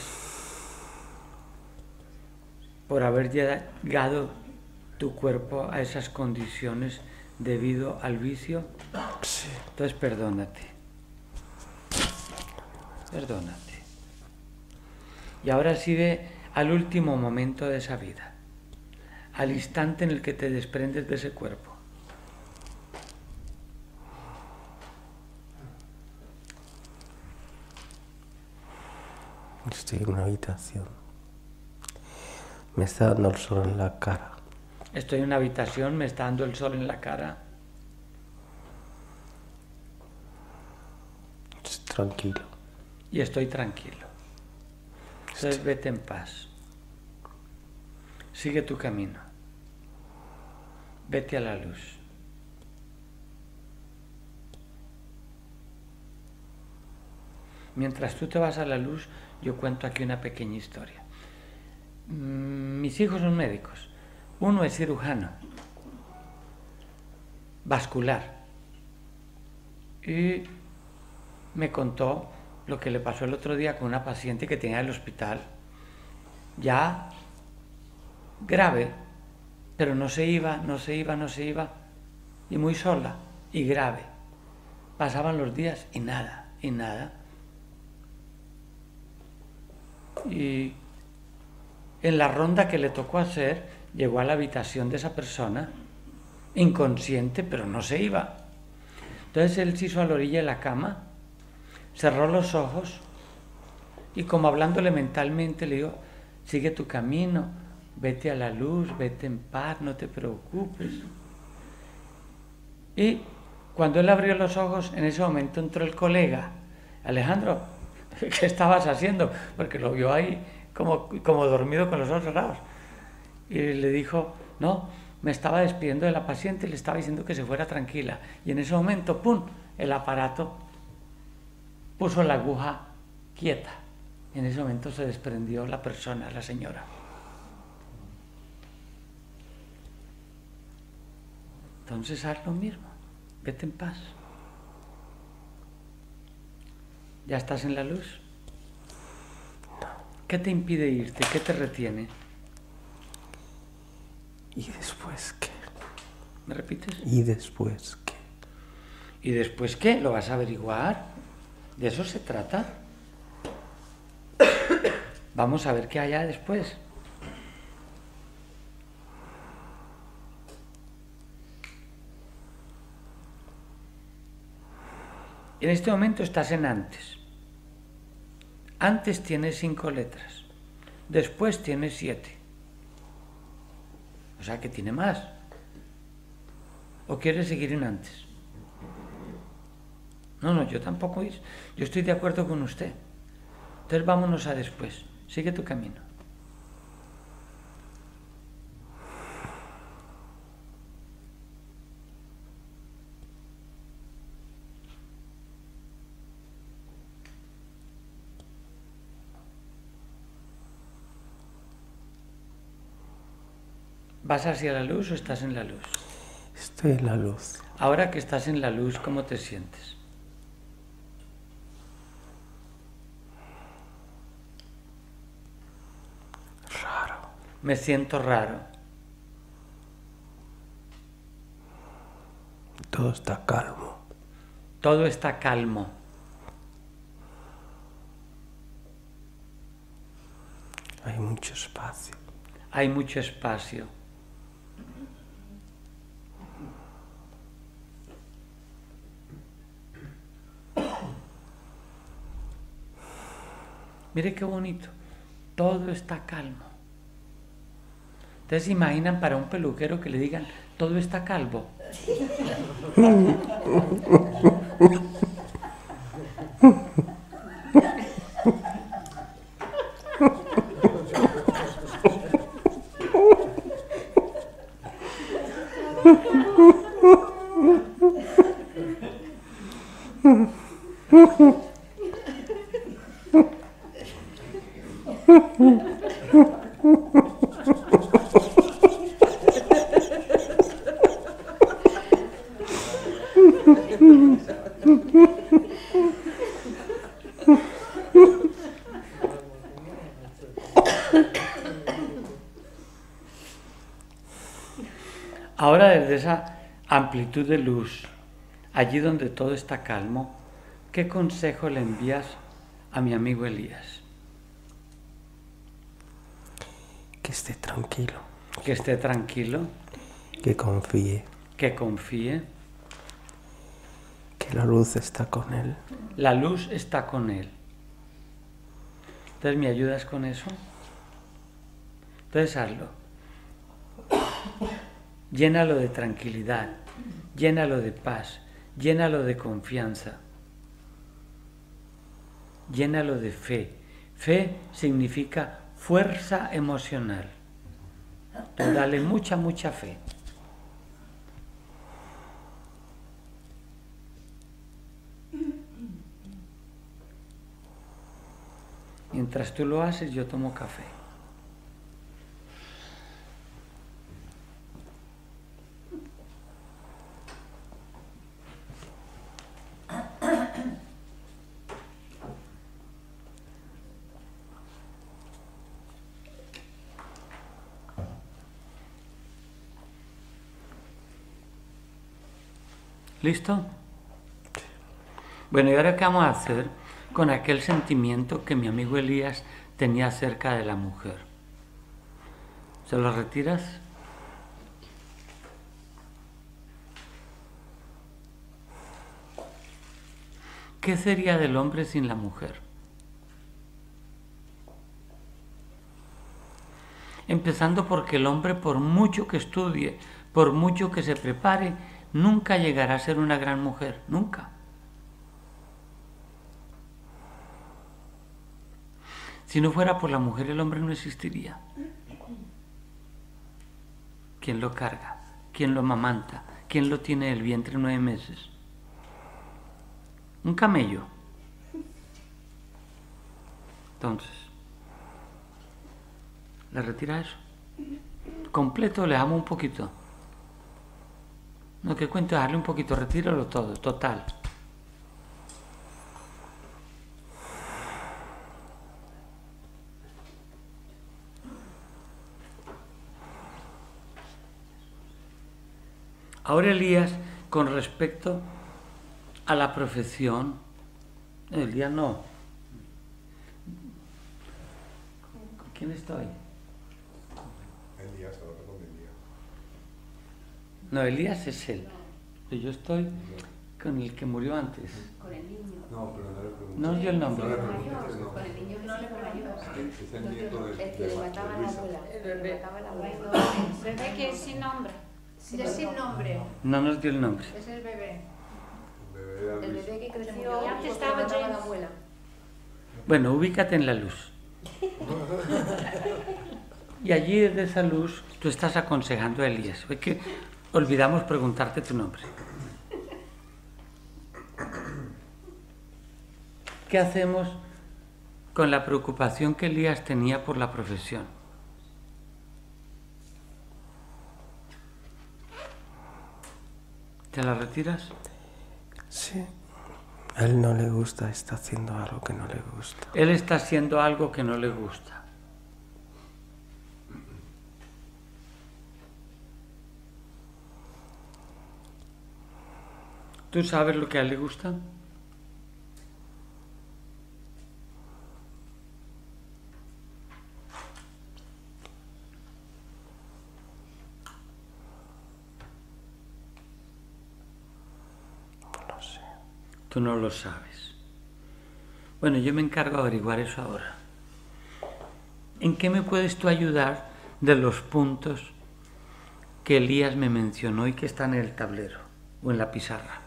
por haber llegado tu cuerpo a esas condiciones debido al vicio. Sí. Entonces perdónate. Perdónate. Y ahora sí ve al último momento de esa vida, al instante en el que te desprendes de ese cuerpo. Estoy en una habitación. Me está dando el sol en la cara. Estoy en una habitación, me está dando el sol en la cara. Estoy tranquilo. Y estoy tranquilo. Entonces vete en paz. Sigue tu camino. Vete a la luz. Mientras tú te vas a la luz, yo cuento aquí una pequeña historia. Mis hijos son médicos. Uno es cirujano vascular y me contó lo que le pasó el otro día con una paciente que tenía en el hospital, ya grave, pero no se iba, no se iba, no se iba, y muy sola y grave. Pasaban los días y nada, y nada. Y en la ronda que le tocó hacer, llegó a la habitación de esa persona, inconsciente, pero no se iba. Entonces él se hizo a la orilla de la cama, cerró los ojos y como hablándole mentalmente le dijo, sigue tu camino, vete a la luz, vete en paz, no te preocupes. Y cuando él abrió los ojos, en ese momento entró el colega, Alejandro, ¿qué estabas haciendo? Porque lo vio ahí como, como dormido con los ojos cerrados. Y le dijo, no, me estaba despidiendo de la paciente y le estaba diciendo que se fuera tranquila. Y en ese momento, ¡pum!, el aparato puso la aguja quieta. Y en ese momento se desprendió la persona, la señora. Entonces haz lo mismo, vete en paz. ¿Ya estás en la luz? ¿Qué te impide irte? ¿Qué te retiene? ¿Y después qué? ¿Me repites? ¿Y después qué? ¿Y después qué? ¿Lo vas a averiguar? ¿De eso se trata? Vamos a ver qué hay después. En este momento estás en antes. Antes tienes cinco letras. Después tienes siete. O sea que tiene más. ¿O quieres seguir en antes? No, no, yo tampoco. Yo estoy de acuerdo con usted. Entonces vámonos a después. Sigue tu camino. ¿Vas hacia la luz o estás en la luz? Estoy en la luz. Ahora que estás en la luz, ¿cómo te sientes? Raro. Me siento raro. Todo está calmo. Todo está calmo. Hay mucho espacio. Hay mucho espacio. Mire qué bonito. Todo está calmo. ¿Ustedes se imaginan para un peluquero que le digan, todo está calvo? Ahora, desde esa amplitud de luz, allí donde todo está calmo, ¿qué consejo le envías a mi amigo Elías? Que esté tranquilo. Que esté tranquilo. Que confíe. Que confíe. Que la luz está con él. La luz está con él. Entonces, ¿me ayudas con eso? Entonces, hazlo. Llénalo de tranquilidad, llénalo de paz, llénalo de confianza, llénalo de fe. Fe significa fuerza emocional. Tú dale mucha, mucha fe. Mientras tú lo haces, yo tomo café. ¿Listo? Bueno, ¿y ahora qué vamos a hacer con aquel sentimiento que mi amigo Elías tenía acerca de la mujer? ¿Se lo retiras? ¿Qué sería del hombre sin la mujer? Empezando porque el hombre, por mucho que estudie, por mucho que se prepare, nunca llegará a ser una gran mujer, nunca. Si no fuera por la mujer, el hombre no existiría. ¿Quién lo carga? ¿Quién lo amamanta? ¿Quién lo tiene en el vientre nueve meses? Un camello. Entonces, ¿le retira eso? ¿Completo? ¿Le amo un poquito? No, que cuento, darle un poquito, retíralo todo, total. Ahora Elías, con respecto a la profesión, Elías no. ¿Con quién estoy? Elías, ahora con Elías. No, Elías es él. Yo estoy con el que murió antes. Con el niño. No, pero no le preguntes. No os dio el nombre. No le preguntes, no. Con el niño no le preguntas. Es el nieto de, El que de, le de mataba a la Luisa. abuela. El que le mataba a la abuela. Bebé que es sin nombre. Es sin nombre. No nos dio el nombre. Es el bebé. El bebé de El Luisa. bebé que creció Y antes porque estaba le mataba a la James. abuela. Bueno, ubícate en la luz. Y allí desde esa luz tú estás aconsejando a Elías. Es que olvidamos preguntarte tu nombre. ¿Qué hacemos con la preocupación que Elías tenía por la profesión? ¿Te la retiras? Sí. A él no le gusta, está haciendo algo que no le gusta. Él está haciendo algo que no le gusta. ¿Tú sabes lo que a él le gusta? No sé. Tú no lo sabes. Bueno, yo me encargo de averiguar eso ahora. ¿En qué me puedes tú ayudar de los puntos que Elías me mencionó y que están en el tablero o en la pizarra?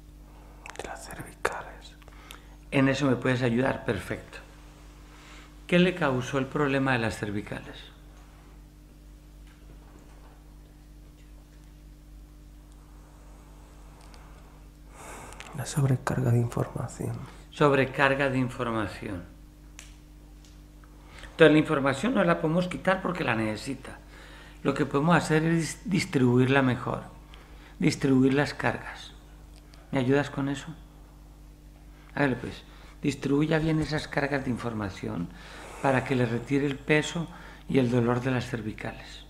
De las cervicales. En eso me puedes ayudar, perfecto. ¿Qué le causó el problema de las cervicales? La sobrecarga de información. Sobrecarga de información. Entonces la información no la podemos quitar porque la necesita. Lo que podemos hacer es distribuirla mejor, distribuir las cargas. ¿Me ayudas con eso? Hágale pues, distribuya bien esas cargas de información para que le retire el peso y el dolor de las cervicales.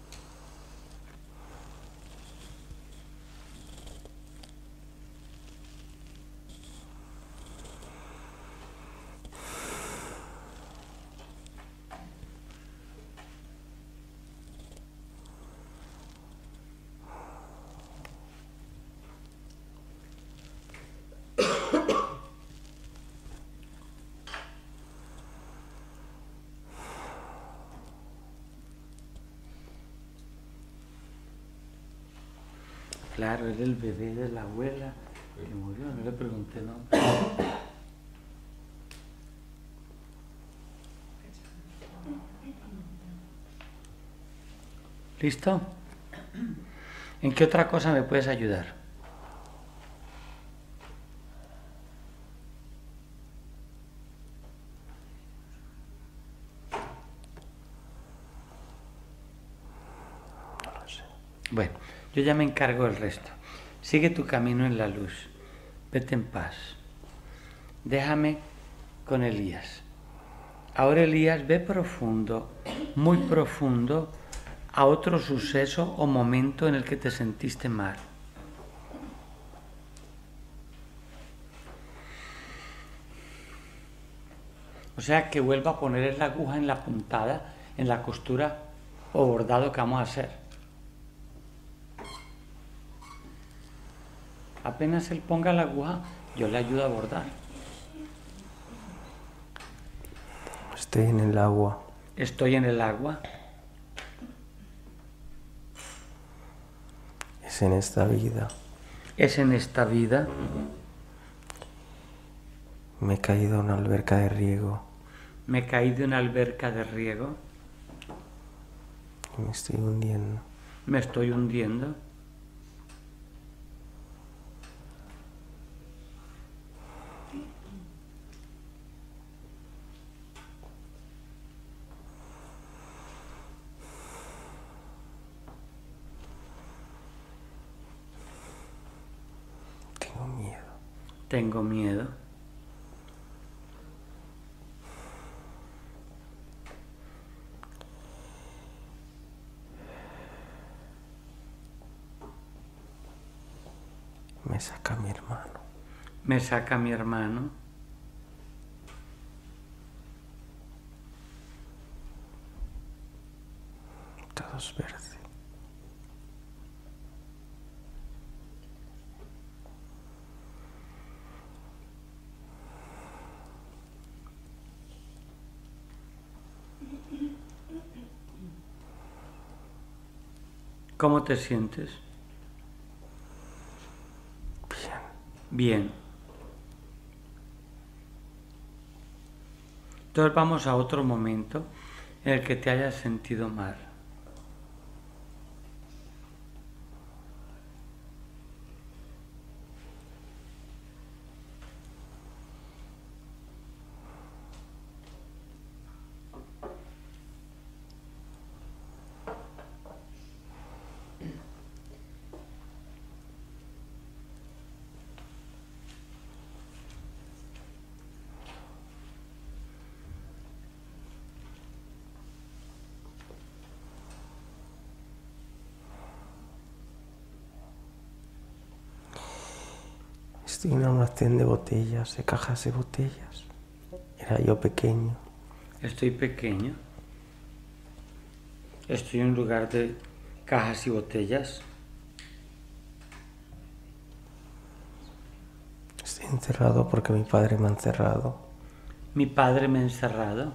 Claro, era el bebé de la abuela que murió, no le pregunté no. ¿Listo? ¿En qué otra cosa me puedes ayudar? Bueno, yo ya me encargo del resto. Sigue tu camino en la luz. Vete en paz. Déjame con Elías. Ahora Elías, ve profundo, muy profundo, a otro suceso o momento en el que te sentiste mal. O sea, que vuelva a poner la aguja en la puntada, en la costura o bordado que vamos a hacer. Apenas él ponga la aguja, yo le ayudo a bordar. Estoy en el agua. Estoy en el agua. Es en esta vida. Es en esta vida. Me he caído en una alberca de riego. Me he caído en una alberca de riego. Y me estoy hundiendo. Me estoy hundiendo. Tengo miedo. Tengo miedo. Me saca mi hermano. Me saca mi hermano. Todo es verde. ¿Cómo te sientes? Bien. Bien. Entonces vamos a otro momento en el que te hayas sentido mal. Estoy en un almacén de botellas, de cajas de botellas. Era yo pequeño. Estoy pequeño. Estoy en un lugar de cajas y botellas. Estoy encerrado porque mi padre me ha encerrado. Mi padre me ha encerrado.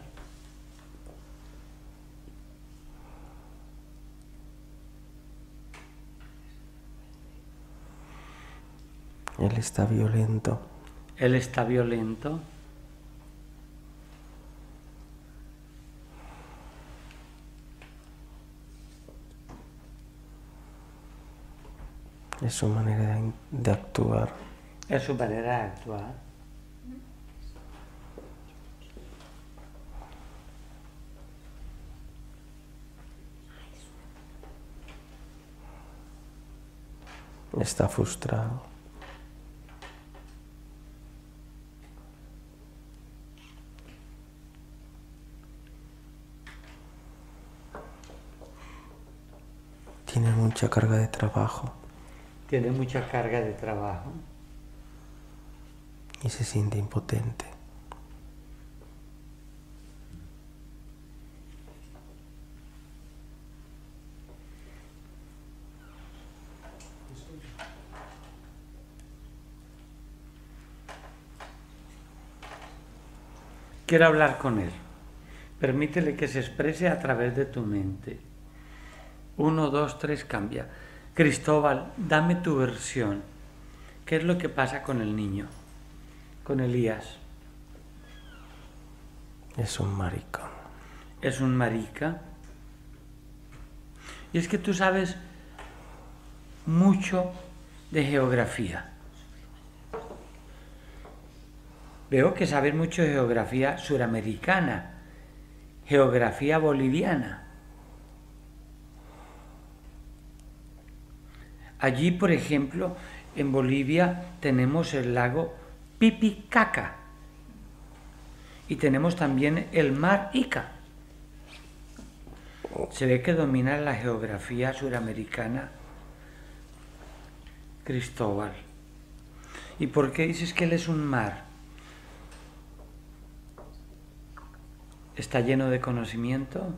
Él está violento. Él está violento. Es su manera de, de actuar. Es su manera de actuar. Está frustrado. Tiene mucha carga de trabajo Tiene mucha carga de trabajo y se siente impotente. Quiero hablar con él. Permítele que se exprese a través de tu mente. Uno, dos, tres, cambia. Cristóbal, dame tu versión. ¿Qué es lo que pasa con el niño? Con Elías. Es un maricón. Es un marica. Y es que tú sabes mucho de geografía. Veo que sabes mucho de geografía suramericana, geografía boliviana. Allí, por ejemplo, en Bolivia tenemos el lago Titicaca y tenemos también el mar Ica. Se ve que domina la geografía suramericana Cristóbal. ¿Y por qué dices que él es un mar? ¿Está lleno de conocimiento?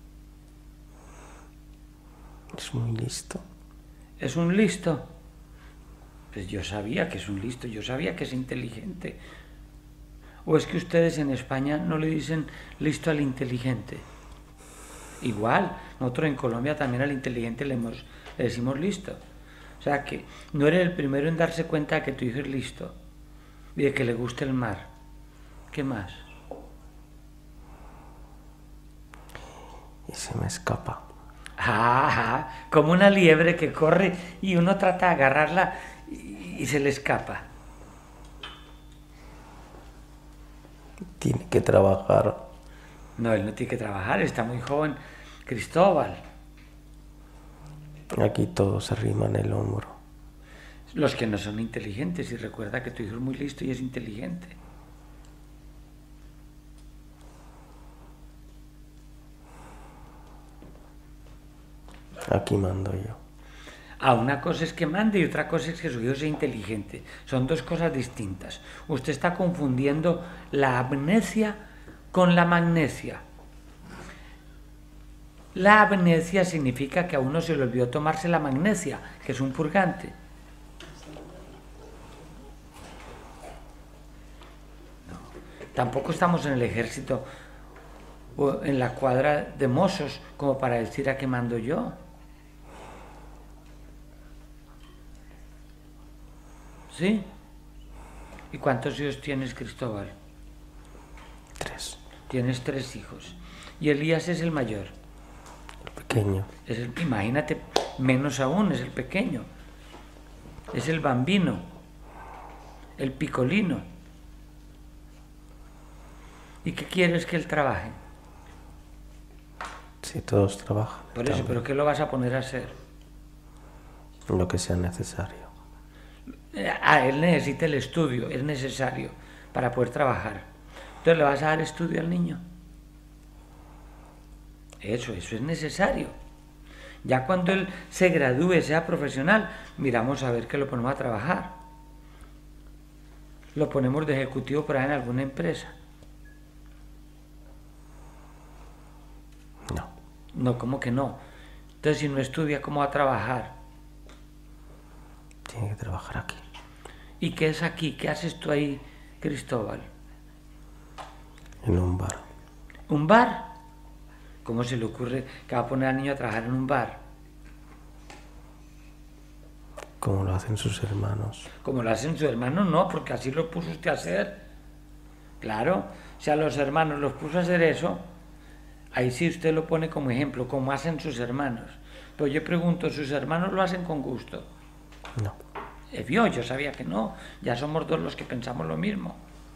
Es muy listo. ¿Es un listo? Pues yo sabía que es un listo, yo sabía que es inteligente. ¿O es que ustedes en España no le dicen listo al inteligente? Igual, nosotros en Colombia también al inteligente le, hemos, le decimos listo. O sea que no eres el primero en darse cuenta de que tu hijo es listo y de que le gusta el mar. ¿Qué más? Y se me escapa. Ajá, como una liebre que corre y uno trata de agarrarla y, y se le escapa. Tiene que trabajar. No, él no tiene que trabajar, está muy joven. Cristóbal. Aquí todo se arrima en el hombro. Los que no son inteligentes, y recuerda que tu hijo es muy listo y es inteligente. Aquí mando yo. Ah, una cosa es que mande y otra cosa es que su hijo sea inteligente. Son dos cosas distintas. Usted está confundiendo la amnesia con la magnesia. La amnesia significa que a uno se le olvidó tomarse la magnesia, que es un purgante. No. Tampoco estamos en el ejército o en la cuadra de mozos como para decir a qué mando yo. ¿Sí? ¿Y cuántos hijos tienes, Cristóbal? Tres. Tienes tres hijos. Y Elías es el mayor. El pequeño. Es el, imagínate, menos aún, es el pequeño. Es el bambino. El picolino. ¿Y qué quieres que él trabaje? Sí, todos trabajan. Por eso, también. ¿pero qué lo vas a poner a hacer? Lo que sea necesario. Ah, él necesita el estudio, es necesario para poder trabajar. Entonces, ¿le vas a dar estudio al niño? Eso, eso es necesario. Ya cuando él se gradúe, sea profesional, miramos a ver que lo ponemos a trabajar. Lo ponemos de ejecutivo por ahí en alguna empresa. No. No, ¿cómo que no? Entonces, si no estudia, ¿cómo va a trabajar? Tiene que trabajar aquí. ¿Y qué es aquí? ¿Qué haces tú ahí, Cristóbal? En un bar. ¿Un bar? ¿Cómo se le ocurre que va a poner al niño a trabajar en un bar? Como lo hacen sus hermanos. Como lo hacen sus hermanos, no, porque así lo puso usted a hacer. Claro, si a los hermanos los puso a hacer eso, ahí sí usted lo pone como ejemplo, como hacen sus hermanos. Pero yo pregunto, ¿sus hermanos lo hacen con gusto? No. Eh, vio, yo sabía que no. Ya somos dos los que pensamos lo mismo.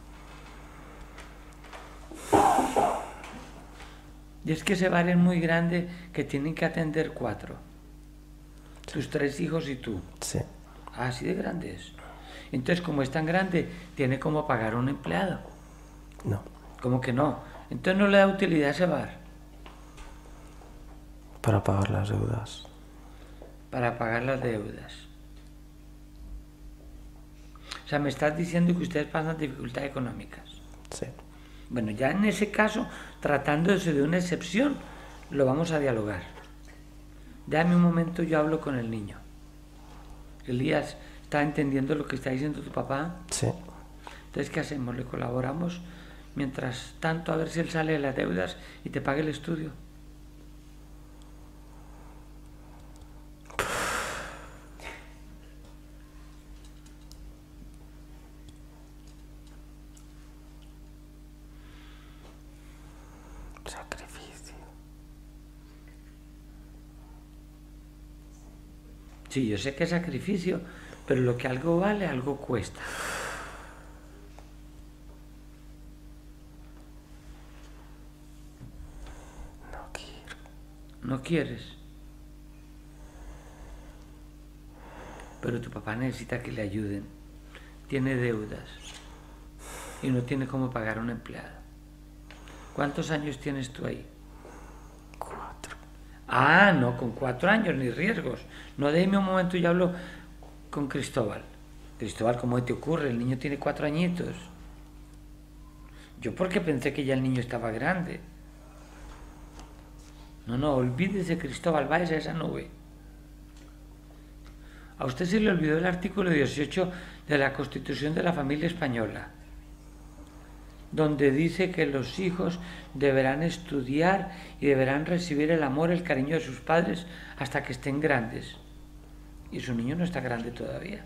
Y es que ese bar es muy grande que tienen que atender cuatro. Tus tres hijos y tú. Sí. Ah, así de grande es. Entonces, como es tan grande, tiene como pagar a un empleado. No. ¿Cómo que no? Entonces no le da utilidad a ese bar. Para pagar las deudas. Para pagar las deudas. O sea, me estás diciendo que ustedes pasan dificultades económicas. Sí. Bueno, ya en ese caso, tratándose de una excepción, lo vamos a dialogar. Dame un momento, yo hablo con el niño. Elías, ¿está entendiendo lo que está diciendo tu papá? Sí. Entonces, ¿qué hacemos? ¿Le colaboramos? Mientras tanto, a ver si él sale de las deudas y te pague el estudio. Sacrificio. Sí, yo sé que es sacrificio, pero lo que algo vale, algo cuesta. No quiero. No quieres. Pero tu papá necesita que le ayuden. Tiene deudas. Y no tiene cómo pagar a un empleado. ¿Cuántos años tienes tú ahí? Cuatro. Ah, no, con cuatro años, ni riesgos. No, déjeme un momento, yo hablo con Cristóbal. Cristóbal, ¿cómo te ocurre? El niño tiene cuatro añitos. Yo porque pensé que ya el niño estaba grande. No, no, olvídese, Cristóbal, váyase a esa nube. A usted se le olvidó el artículo dieciocho de la Constitución de la Familia Española, donde dice que los hijos deberán estudiar y deberán recibir el amor, el cariño de sus padres hasta que estén grandes. Y su niño no está grande todavía.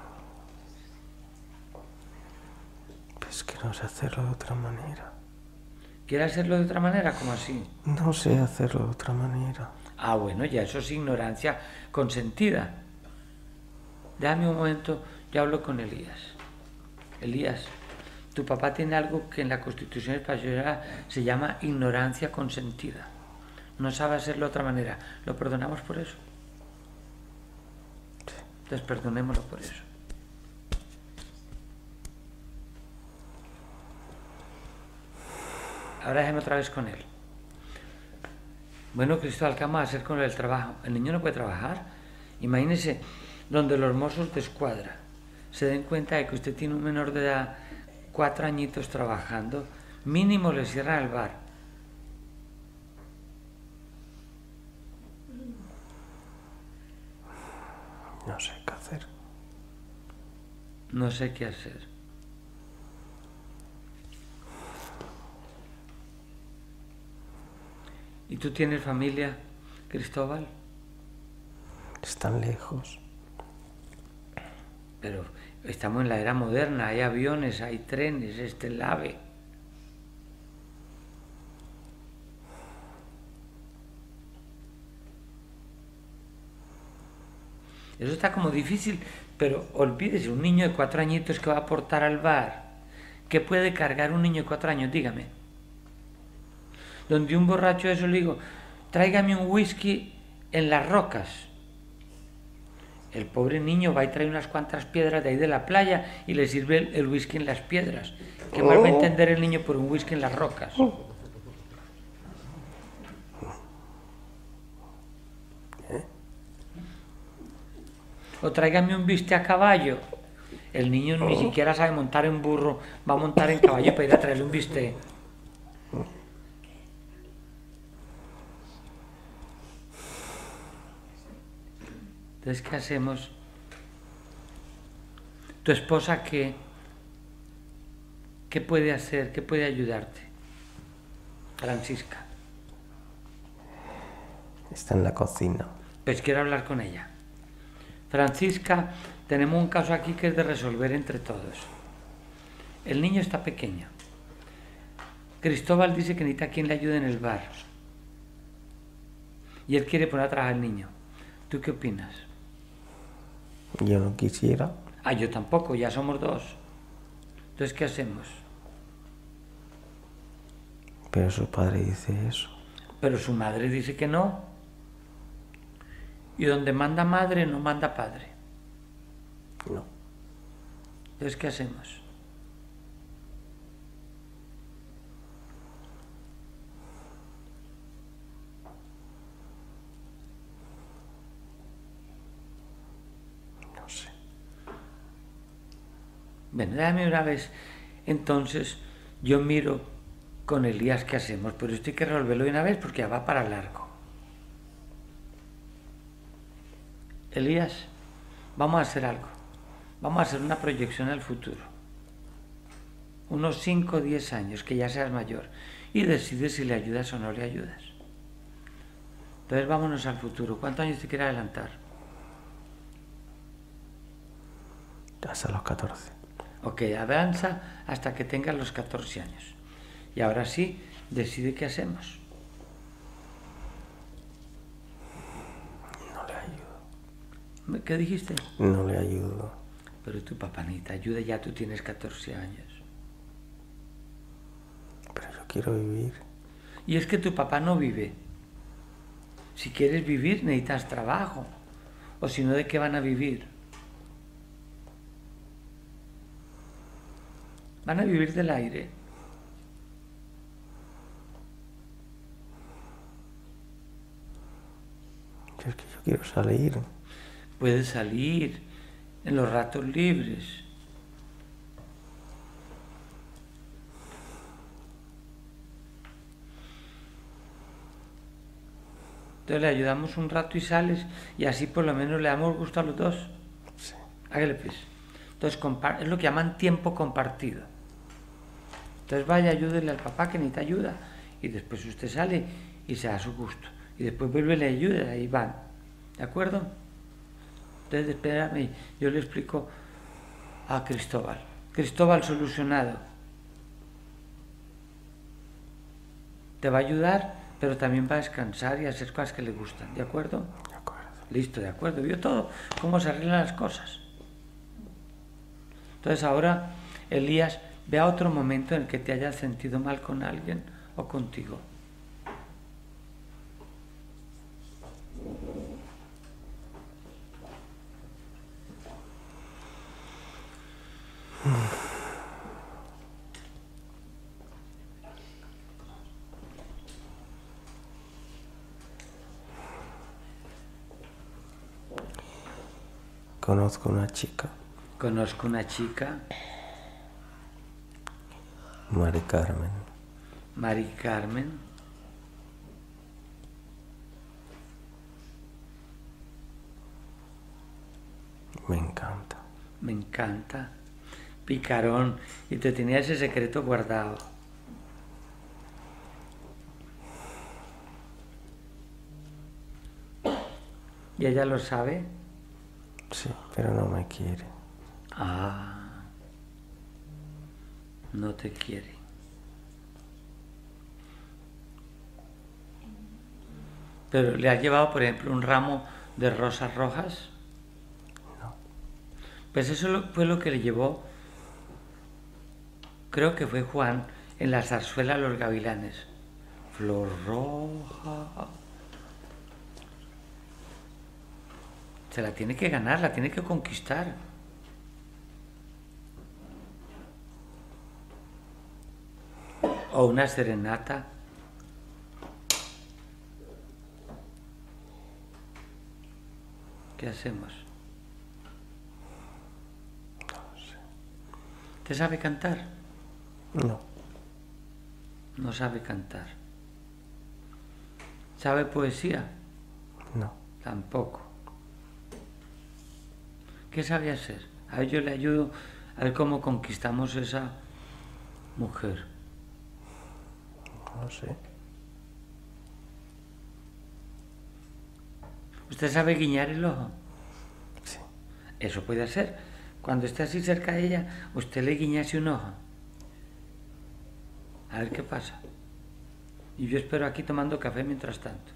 Pues que no sé hacerlo de otra manera. ¿Quiere hacerlo de otra manera? ¿Cómo así? No sé hacerlo de otra manera. Ah, bueno, ya eso es ignorancia consentida. Dame un momento, yo hablo con Elías. Elías, tu papá tiene algo que en la Constitución española se llama ignorancia consentida. No sabe hacerlo de otra manera. ¿Lo perdonamos por eso? Entonces perdonémoslo por eso. Ahora déjeme otra vez con él. Bueno, Cristóbal, ¿qué vamos a hacer con el trabajo? El niño no puede trabajar. Imagínese, donde los mozos de escuadra se den cuenta de que usted tiene un menor de edad, cuatro añitos trabajando, mínimo le cierran el bar. No sé qué hacer. No sé qué hacer. ¿Y tú tienes familia, Cristóbal? Están lejos. Pero estamos en la era moderna, hay aviones, hay trenes, este el AVE. Eso está como difícil, pero olvídese, un niño de cuatro añitos que va a aportar al bar, ¿qué puede cargar un niño de cuatro años? Dígame. Donde un borracho de eso le digo, tráigame un whisky en las rocas. El pobre niño va y trae unas cuantas piedras de ahí de la playa y le sirve el, el whisky en las piedras. ¿Qué más va a entender el niño por un whisky en las rocas? O tráigame un bistec a caballo. El niño ni siquiera sabe montar en burro, va a montar en caballo para ir a traerle un bistec. Entonces, ¿qué hacemos? ¿Tu esposa qué? ¿Qué puede hacer? ¿Qué puede ayudarte? Francisca. Está en la cocina. Pues quiero hablar con ella. Francisca, tenemos un caso aquí que es de resolver entre todos. El niño está pequeño. Cristóbal dice que necesita quien le ayude en el bar. Y él quiere poner a trabajar al niño. ¿Tú qué opinas? Yo no quisiera. Ah, yo tampoco, ya somos dos. Entonces, ¿qué hacemos? Pero su padre dice eso. Pero su madre dice que no. Y donde manda madre, no manda padre. No. Entonces, ¿qué hacemos? No sé. Bueno, déjame una vez. Entonces, yo miro con Elías qué hacemos, pero esto hay que resolverlo de una vez porque ya va para largo. Elías, vamos a hacer algo. Vamos a hacer una proyección al futuro. Unos cinco o diez años, que ya seas mayor, y decides si le ayudas o no le ayudas. Entonces vámonos al futuro. ¿Cuántos años te quieres adelantar? Hasta los catorce. Ok, avanza hasta que tengas los catorce años. Y ahora sí, decide qué hacemos. No le ayudo. ¿Qué dijiste? No le ayudo. Pero tu papá ni te ayuda, ya tú tienes catorce años. Pero yo quiero vivir. Y es que tu papá no vive. Si quieres vivir, necesitas trabajo. O si no, ¿de qué van a vivir? Van a vivir del aire. Es que yo quiero salir. Puedes salir en los ratos libres. Entonces le ayudamos un rato y sales, y así por lo menos le damos gusto a los dos. Sí. Hágale pues. Entonces es lo que llaman tiempo compartido. Entonces vaya, ayúdele al papá que necesita ayuda, y después usted sale y se da su gusto. Y después vuelve y le ayuda, ahí van. ¿De acuerdo? Entonces espérame, yo le explico a Cristóbal. Cristóbal, solucionado. Te va a ayudar, pero también va a descansar y a hacer cosas que le gustan. ¿De acuerdo? De acuerdo. Listo, de acuerdo. ¿Vio todo? ¿Cómo se arreglan las cosas? Entonces ahora, Elías, vea otro momento en el que te hayas sentido mal con alguien o contigo. Conozco una chica, Conozco una chica, Mari Carmen. Mari Carmen. Me encanta. Me encanta. Picarón. Y te tenía ese secreto guardado. ¿Y ella lo sabe? Sí, pero no me quiere. Ah, no te quiere. Pero ¿le has llevado, por ejemplo, un ramo de rosas rojas? No. Pues eso fue lo que le llevó, creo que fue Juan, en la zarzuela Los Gavilanes. Flor roja. Se la tiene que ganar, la tiene que conquistar. O una serenata. ¿Qué hacemos? No sé. ¿Te sabe cantar? No. No sabe cantar. ¿Sabe poesía? No. Tampoco. ¿Qué sabe hacer? A ver, yo le ayudo a ver cómo conquistamos esa mujer. No sé. ¿Usted sabe guiñar el ojo? Sí. Eso puede hacer. Cuando esté así cerca de ella, usted le guiña así un ojo. A ver qué pasa. Y yo espero aquí tomando café mientras tanto.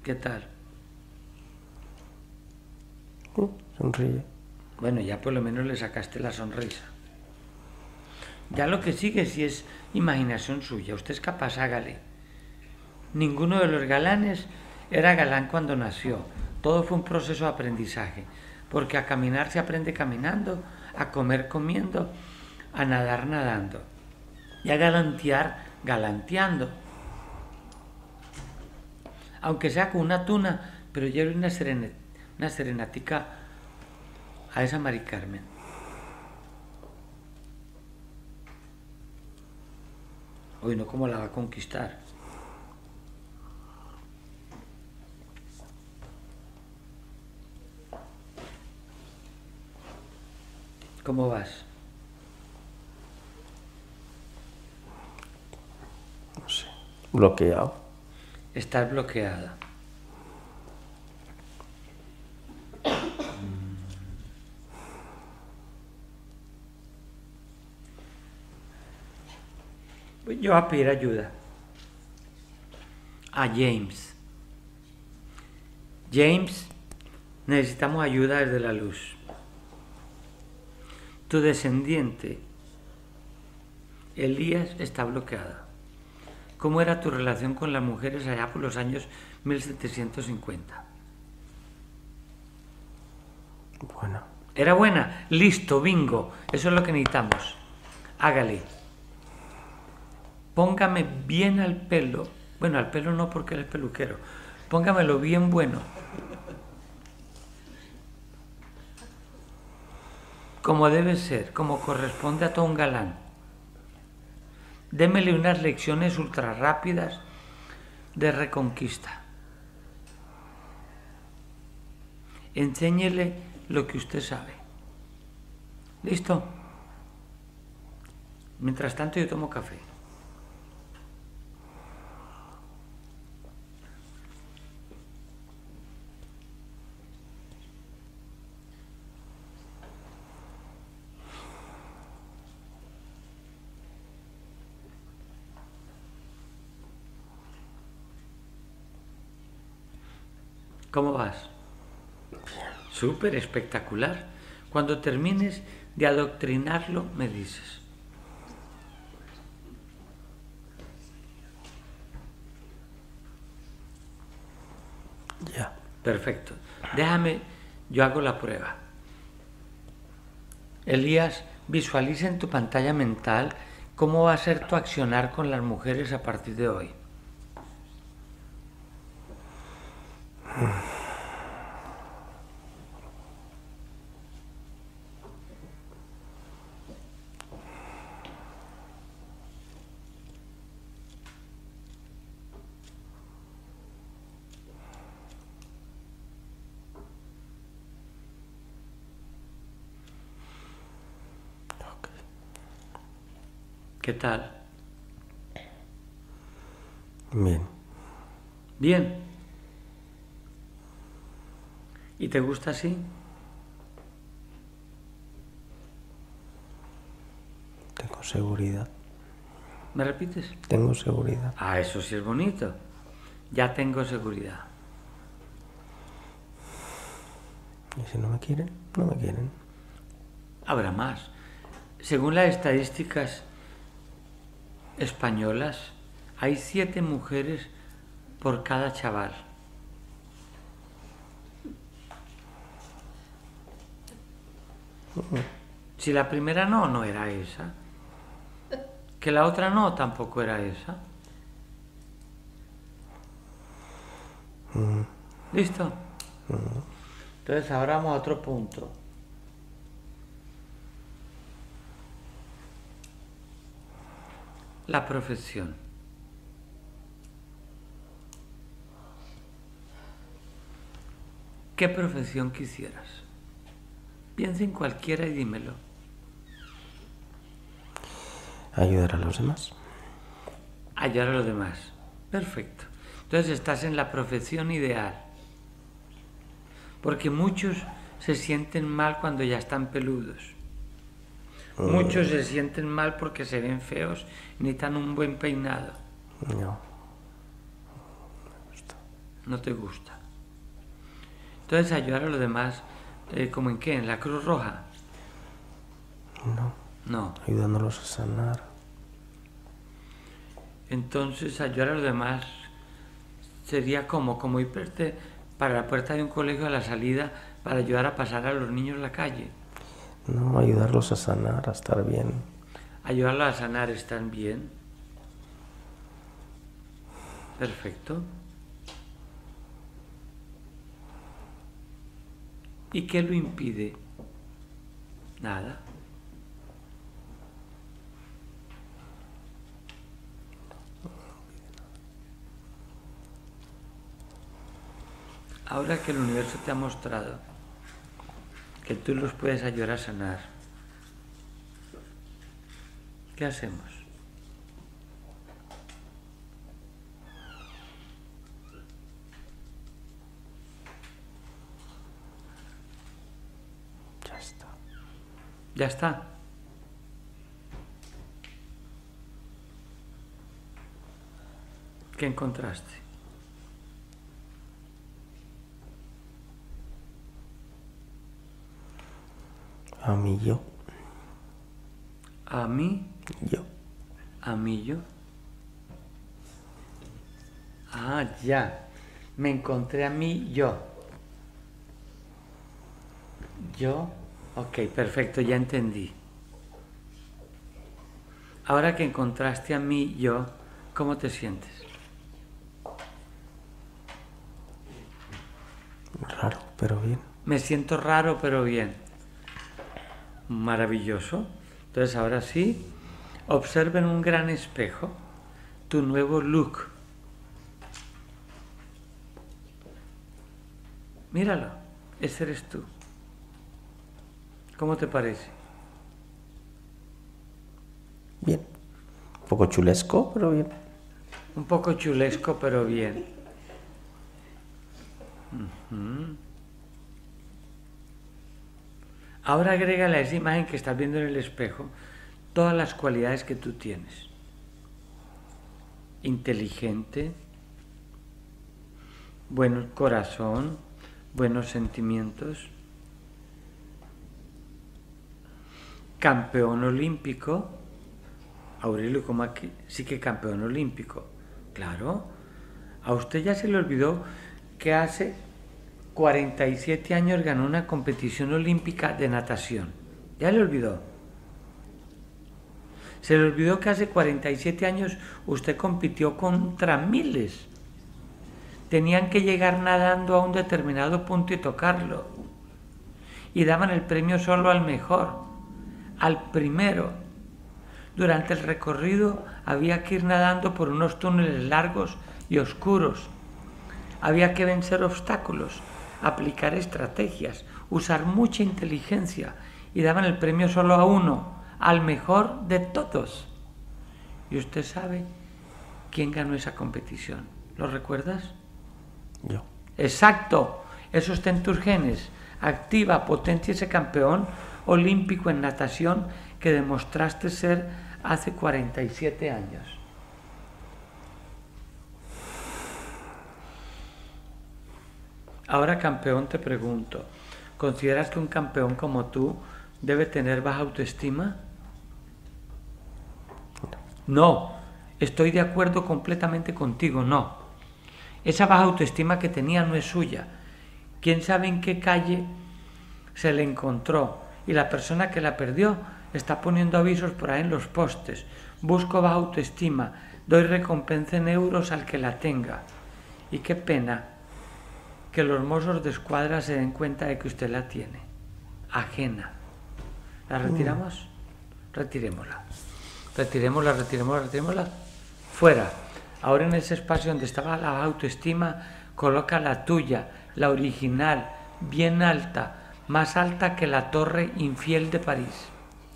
¿Qué tal? Uh, sonríe. Bueno, ya por lo menos le sacaste la sonrisa. Ya lo que sigue si es imaginación suya. Usted es capaz, hágale. Ninguno de los galanes era galán cuando nació. Todo fue un proceso de aprendizaje. Porque a caminar se aprende caminando, a comer comiendo, a nadar nadando. Y a galantear galanteando. Aunque sea con una tuna, pero lleve una, serena, una serenatica a esa Mari Carmen. Uy, no, ¿cómo la va a conquistar? ¿Cómo vas? No sé. Bloqueado. Estás bloqueada. Pues yo voy a pedir ayuda a James. James, necesitamos ayuda desde la luz. Tu descendiente, Elías, está bloqueada. ¿Cómo era tu relación con las mujeres allá por los años mil setecientos cincuenta? Bueno. ¿Era buena? Listo, bingo. Eso es lo que necesitamos. Hágale. Póngame bien al pelo. Bueno, al pelo no porque él es peluquero. Póngamelo bien bueno. Como debe ser, como corresponde a todo un galán. Démele unas lecciones ultra rápidas de reconquista. Enséñele lo que usted sabe. ¿Listo? Mientras tanto yo tomo café. ¿Cómo vas? Súper espectacular. Cuando termines de adoctrinarlo, me dices. Ya. Perfecto. Déjame, yo hago la prueba. Elías, visualiza en tu pantalla mental cómo va a ser tu accionar con las mujeres a partir de hoy. ¿Qué tal? Bien. Bien. ¿Y te gusta así? Tengo seguridad. ¿Me repites? Tengo seguridad. Ah, eso sí es bonito. Ya tengo seguridad. ¿Y si no me quieren? No me quieren. Habrá más. Según las estadísticas españolas, hay siete mujeres por cada chaval. Si la primera no, no era esa. Que la otra no, tampoco era esa. ¿Listo? Entonces ahora vamos a otro punto. La profesión. ¿Qué profesión quisieras? Piensa en cualquiera y dímelo. Ayudar a los demás. Ayudar a los demás. Perfecto. Entonces estás en la profesión ideal. Porque muchos se sienten mal cuando ya están peludos. Muchos se sienten mal porque se ven feos y necesitan un buen peinado. No. No te gusta. Entonces ayudar a los demás, eh, ¿como en qué? ¿En la Cruz Roja? No, No. ayudándolos a sanar. Entonces ayudar a los demás sería como, como irte para la puerta de un colegio a la salida para ayudar a pasar a los niños la calle. No, ayudarlos a sanar, a estar bien. Ayudarlos a sanar, ¿están bien? Perfecto. ¿Y qué lo impide? Nada. Ahora que el universo te ha mostrado que tú los puedes ayudar a sanar, ¿qué hacemos? Ya está. Ya está. ¿Qué encontraste? A mí yo. A mí, Yo. a mí yo. Ah, ya. Me encontré a mí yo. Yo. Ok, perfecto, ya entendí. Ahora que encontraste a mí yo, ¿cómo te sientes? Raro, pero bien. Me siento raro, pero bien. Maravilloso. Entonces ahora sí, observa en un gran espejo tu nuevo look. Míralo, ese eres tú. ¿Cómo te parece? Bien. Un poco chulesco, pero bien. Un poco chulesco, pero bien. Uh-huh. Ahora agrégale a esa imagen que estás viendo en el espejo todas las cualidades que tú tienes. Inteligente, buen corazón, buenos sentimientos, campeón olímpico. Aurelio, ¿cómo aquí? Sí que campeón olímpico. Claro. A usted ya se le olvidó que hace cuarenta y siete años ganó una competición olímpica de natación. ¿Ya le olvidó? Se le olvidó que hace cuarenta y siete años usted compitió contra miles. Tenían que llegar nadando a un determinado punto y tocarlo. Y daban el premio solo al mejor, al primero. Durante el recorrido había que ir nadando por unos túneles largos y oscuros. Había que vencer obstáculos, aplicar estrategias, usar mucha inteligencia y daban el premio solo a uno, al mejor de todos. ¿Y usted sabe quién ganó esa competición? ¿Lo recuerdas? Yo. Exacto, eso está en tus genes. Activa, potencia ese campeón olímpico en natación que demostraste ser hace cuarenta y siete años. Ahora, campeón, te pregunto, ¿consideras que un campeón como tú debe tener baja autoestima? No, estoy de acuerdo completamente contigo, no. Esa baja autoestima que tenía no es suya. ¿Quién sabe en qué calle se le encontró? Y la persona que la perdió está poniendo avisos por ahí en los postes. Busco baja autoestima, doy recompensa en euros al que la tenga. Y qué pena que los mozos de escuadra se den cuenta de que usted la tiene, ajena. ¿La retiramos? Retirémosla. Retirémosla, retirémosla, retirémosla. Fuera. Ahora en ese espacio donde estaba la autoestima, coloca la tuya, la original, bien alta, más alta que la Torre Infiel de París.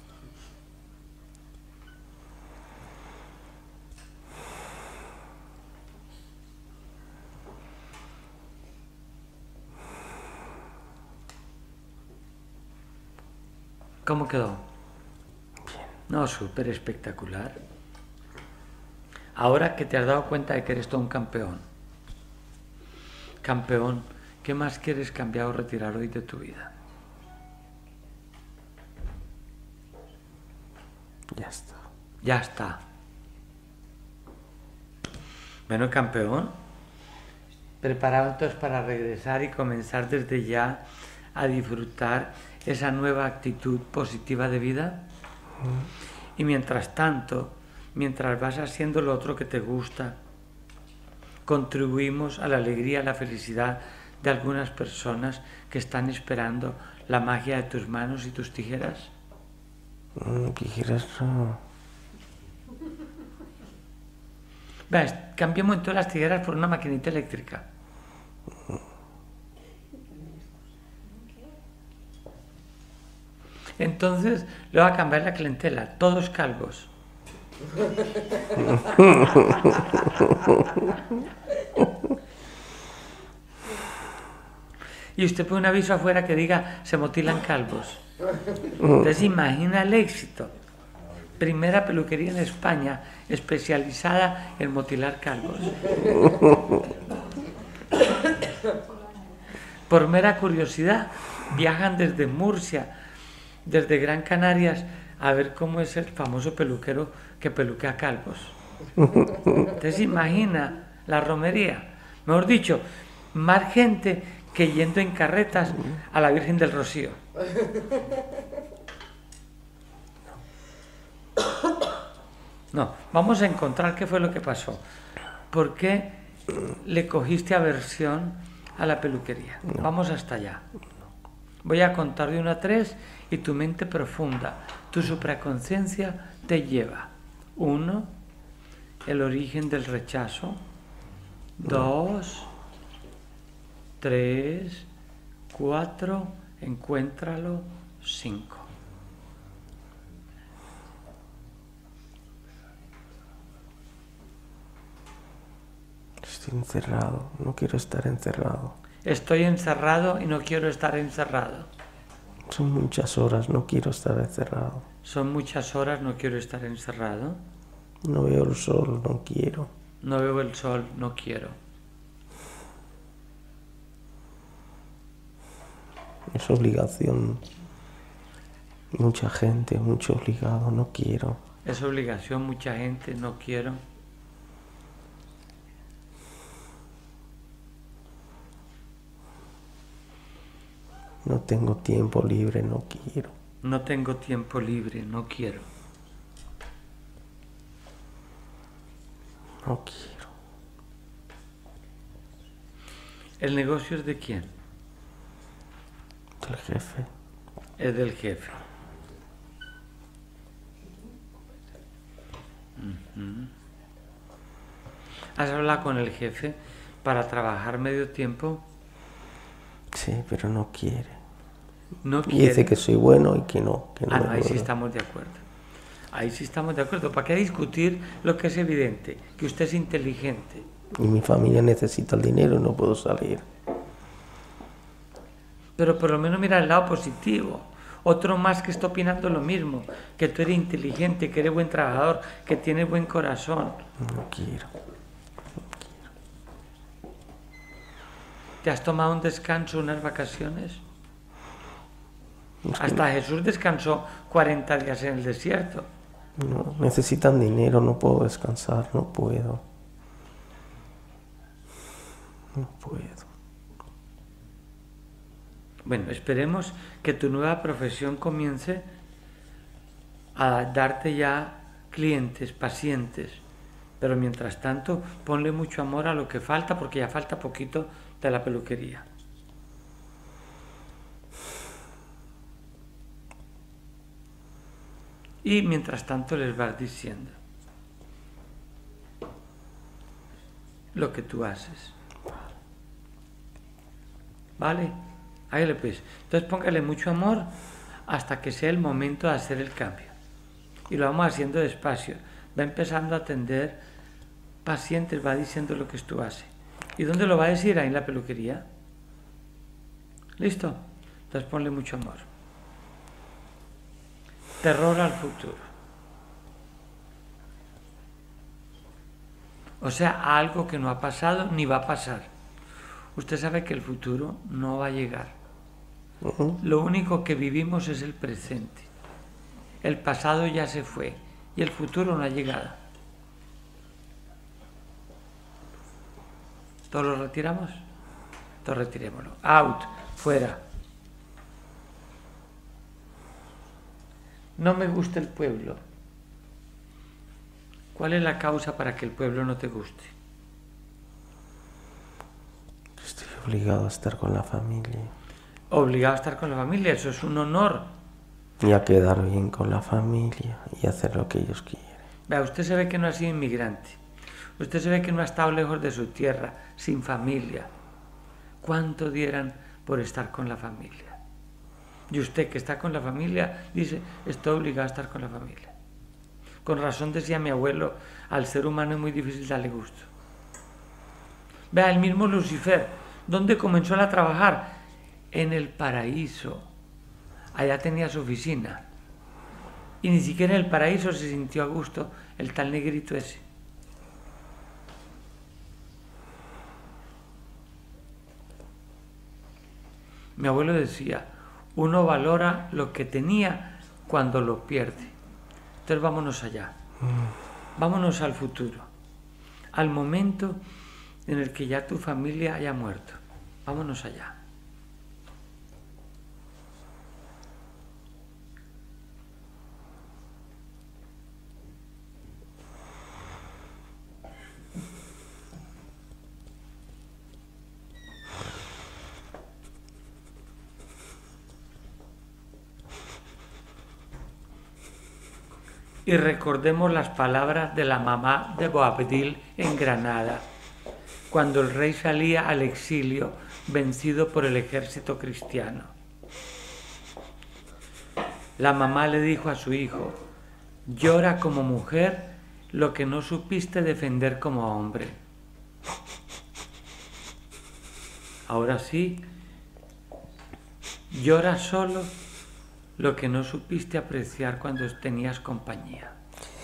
¿Cómo quedó? No, súper espectacular. Ahora que te has dado cuenta de que eres todo un campeón, Campeón, ¿qué más quieres cambiar o retirar hoy de tu vida? Ya está. Ya está. Bueno, campeón, preparado entonces para regresar y comenzar desde ya a disfrutar esa nueva actitud positiva de vida. Mm. Y mientras tanto, mientras vas haciendo lo otro que te gusta, contribuimos a la alegría, a la felicidad de algunas personas que están esperando la magia de tus manos y tus tijeras. Mm, tijeras no. ¿Ves? Cambiemos entonces las tijeras por una maquinita eléctrica. Entonces le va a cambiar la clientela, todos calvos. Y usted pone un aviso afuera que diga se motilan calvos. Entonces imagina el éxito. Primera peluquería en España especializada en motilar calvos. Por mera curiosidad, viajan desde Murcia, desde Gran Canarias, a ver cómo es el famoso peluquero que peluquea calvos. Entonces imagina la romería. Mejor dicho, más gente que yendo en carretas a la Virgen del Rocío. No, vamos a encontrar qué fue lo que pasó. ¿Por qué le cogiste aversión a la peluquería? No. Vamos hasta allá. Voy a contar de uno a tres y tu mente profunda, tu supraconciencia te lleva. Uno, el origen del rechazo. Dos, tres, cuatro, encuéntralo. Cinco. Estoy encerrado, no quiero estar encerrado. Estoy encerrado y no quiero estar encerrado. Son muchas horas, no quiero estar encerrado. Son muchas horas, no quiero estar encerrado. No veo el sol, no quiero. No veo el sol, no quiero. Es obligación. Mucha gente, mucho obligado, no quiero. Es obligación, mucha gente, no quiero. No tengo tiempo libre, no quiero. No tengo tiempo libre, no quiero. No quiero. ¿El negocio es de quién? Del jefe. Es del jefe. Uh-huh. ¿Has hablado con el jefe para trabajar medio tiempo? Sí, pero no quiere. No quiere. Y dice que soy bueno y que no. Que no ah, no, ahí puedo. sí estamos de acuerdo. Ahí sí estamos de acuerdo. ¿Para qué discutir lo que es evidente? Que usted es inteligente. Y mi familia necesita el dinero y no puedo salir. Pero por lo menos mira el lado positivo. Otro más que está opinando lo mismo. Que tú eres inteligente, que eres buen trabajador, que tienes buen corazón. No quiero. ¿Te has tomado un descanso, unas vacaciones? Es que Hasta no, Jesús descansó cuarenta días en el desierto. no, necesitan dinero, no puedo descansar, no puedo. No puedo. Bueno, esperemos que tu nueva profesión comience a darte ya clientes, pacientes. Pero mientras tanto, ponle mucho amor a lo que falta, porque ya falta poquito de la peluquería. Y mientras tanto les vas diciendo lo que tú haces. ¿Vale? Ahí le pues. Entonces póngale mucho amor hasta que sea el momento de hacer el cambio. Y lo vamos haciendo despacio. Va empezando a atender pacientes, va diciendo lo que tú haces. ¿Y dónde lo va a decir? Ahí en la peluquería. ¿Listo? Entonces ponle mucho amor. Terror al futuro. O sea, a algo que no ha pasado ni va a pasar. Usted sabe que el futuro no va a llegar. Ujú. Lo único que vivimos es el presente. El pasado ya se fue y el futuro no ha llegado. ¿Todos lo retiramos? Todos retirémoslo. Out, fuera. No me gusta el pueblo. ¿Cuál es la causa para que el pueblo no te guste? Estoy obligado a estar con la familia Obligado a estar con la familia, eso es un honor. y a quedar bien con la familia y hacer lo que ellos quieren. Vea, usted se ve que no ha sido inmigrante. Usted se ve que no ha estado lejos de su tierra, sin familia. ¿Cuánto dieran por estar con la familia? Y usted que está con la familia dice, estoy obligado a estar con la familia. Con razón decía mi abuelo, al ser humano es muy difícil darle gusto. Vea, el mismo Lucifer, ¿dónde comenzó a trabajar? En el paraíso. Allá tenía su oficina. Y ni siquiera en el paraíso se sintió a gusto el tal negrito ese. Mi abuelo decía, uno valora lo que tenía cuando lo pierde. Entonces vámonos allá. Vámonos al futuro. Al momento en el que ya tu familia haya muerto. Vámonos allá. Y recordemos las palabras de la mamá de Boabdil en Granada, cuando el rey salía al exilio vencido por el ejército cristiano. La mamá le dijo a su hijo, llora como mujer lo que no supiste defender como hombre. Ahora sí, llora solo lo que no supiste apreciar cuando tenías compañía.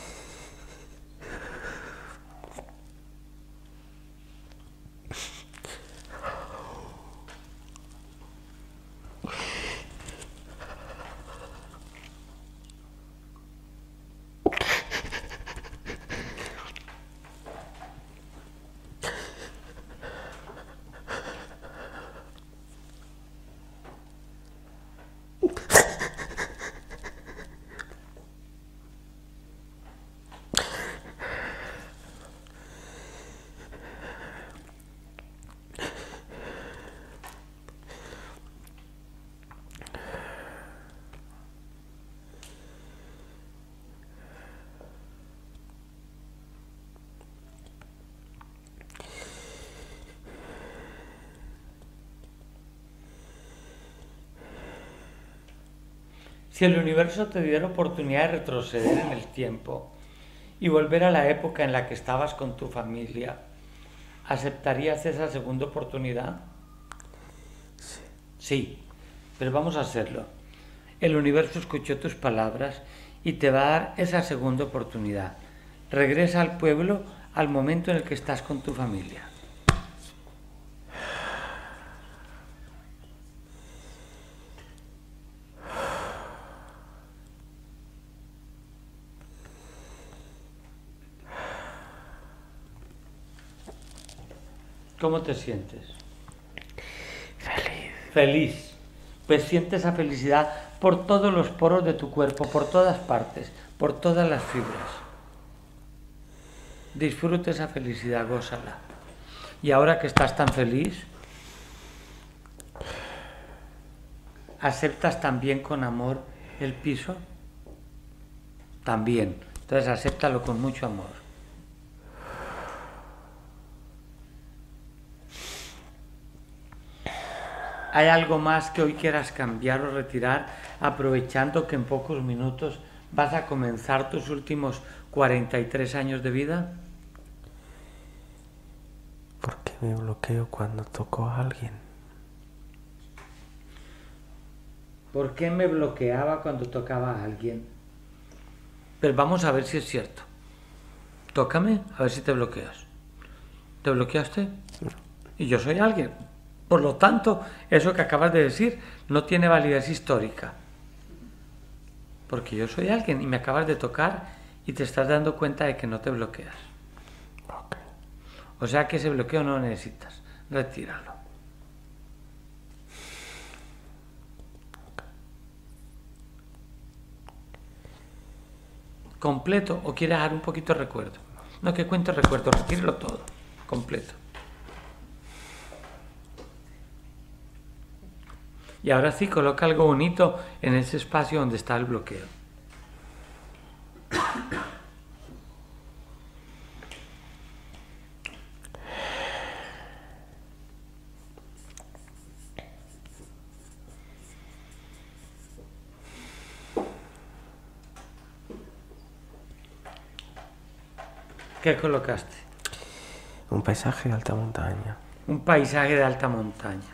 Si el universo te diera oportunidad de retroceder en el tiempo y volver a la época en la que estabas con tu familia, ¿aceptarías esa segunda oportunidad? Sí. Sí, pero vamos a hacerlo. El universo escuchó tus palabras y te va a dar esa segunda oportunidad. Regresa al pueblo al momento en el que estás con tu familia. ¿Cómo te sientes? Feliz. Feliz. Pues siente esa felicidad por todos los poros de tu cuerpo, por todas partes, por todas las fibras. Disfruta esa felicidad, gózala. Y ahora que estás tan feliz, ¿aceptas también con amor el piso? También. Entonces acéptalo con mucho amor. ¿Hay algo más que hoy quieras cambiar o retirar, aprovechando que en pocos minutos vas a comenzar tus últimos cuarenta y tres años de vida? ¿Por qué me bloqueo cuando toco a alguien? ¿Por qué me bloqueaba cuando tocaba a alguien? Pero vamos a ver si es cierto. Tócame, a ver si te bloqueas. ¿Te bloqueaste? No. Y yo soy alguien. Por lo tanto, eso que acabas de decir no tiene validez histórica. Porque yo soy alguien y me acabas de tocar y te estás dando cuenta de que no te bloqueas. Okay. O sea que ese bloqueo no lo necesitas. Retíralo. ¿Completo o quieres dejar un poquito de recuerdo? No que cuente recuerdo, retíralo todo. Completo. Y ahora sí, coloca algo bonito en ese espacio donde está el bloqueo. ¿Qué colocaste? Un paisaje de alta montaña. Un paisaje de alta montaña.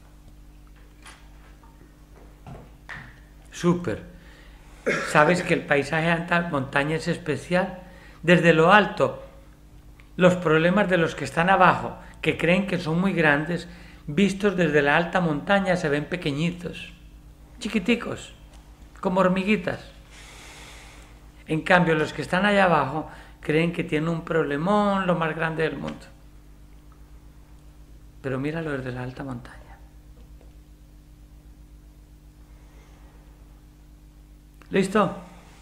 Súper. ¿Sabes que el paisaje de alta montaña es especial? Desde lo alto, los problemas de los que están abajo, que creen que son muy grandes, vistos desde la alta montaña se ven pequeñitos, chiquiticos, como hormiguitas. En cambio, los que están allá abajo creen que tienen un problemón, lo más grande del mundo. Pero míralo desde la alta montaña. ¿Listo?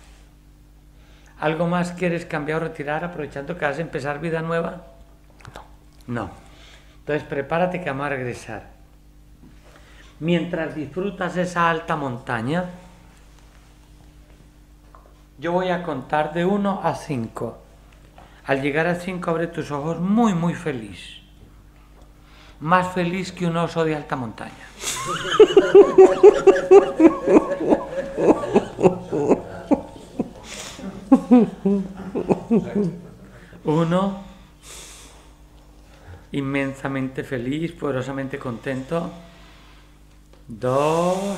¿Algo más quieres cambiar o retirar aprovechando que vas a empezar vida nueva? No. No. Entonces prepárate que vamos a regresar. Mientras disfrutas esa alta montaña, yo voy a contar de uno a cinco. Al llegar a cinco abre tus ojos muy muy feliz. Más feliz que un oso de alta montaña. Uno, inmensamente feliz, poderosamente contento. Dos,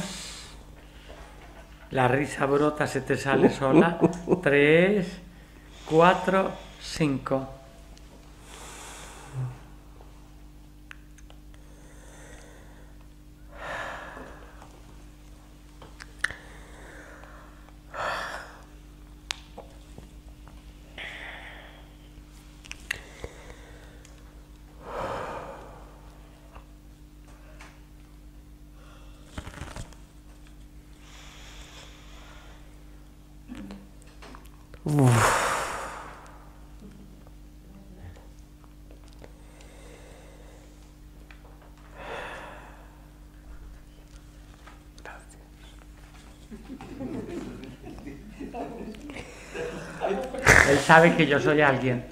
la risa brota, se te sale sola. Tres, cuatro, cinco. Él sabe que yo soy alguien.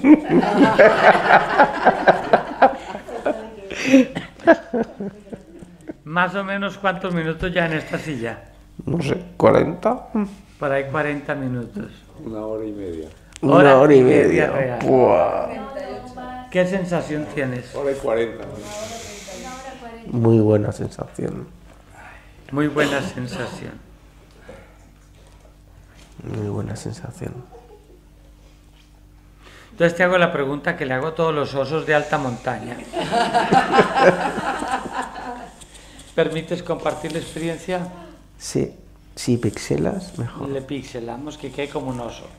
Más o menos cuántos minutos ya en esta silla. No sé, cuarenta. Por ahí cuarenta minutos. Una hora y media. Una Hora hora, y y media media. real. Buah. ¿Qué sensación tienes? Hora y cuarenta. Muy buena sensación. Muy buena sensación. Muy buena sensación. Entonces te hago la pregunta que le hago a todos los osos de alta montaña. ¿Permites compartir la experiencia? Sí, si pixelas, mejor. Le pixelamos que quede como un oso.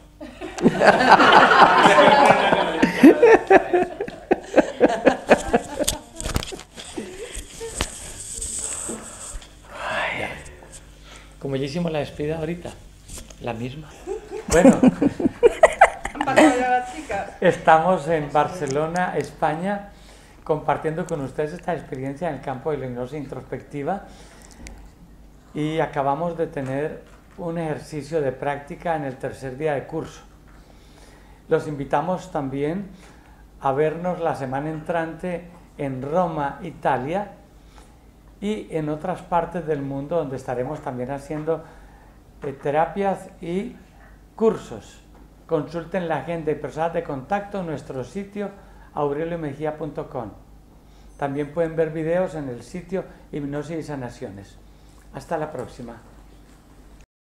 Como ya hicimos la despedida ahorita, la misma. Bueno, Han pasado ya las chicas. estamos en Barcelona, España, compartiendo con ustedes esta experiencia en el campo de la hipnosis introspectiva y acabamos de tener un ejercicio de práctica en el tercer día de curso. Los invitamos también a vernos la semana entrante en Roma, Italia, y en otras partes del mundo donde estaremos también haciendo eh, terapias y cursos. Consulten la agenda y personas de contacto en nuestro sitio aurelio mejía punto com. También pueden ver videos en el sitio Hipnosis y Sanaciones. Hasta la próxima.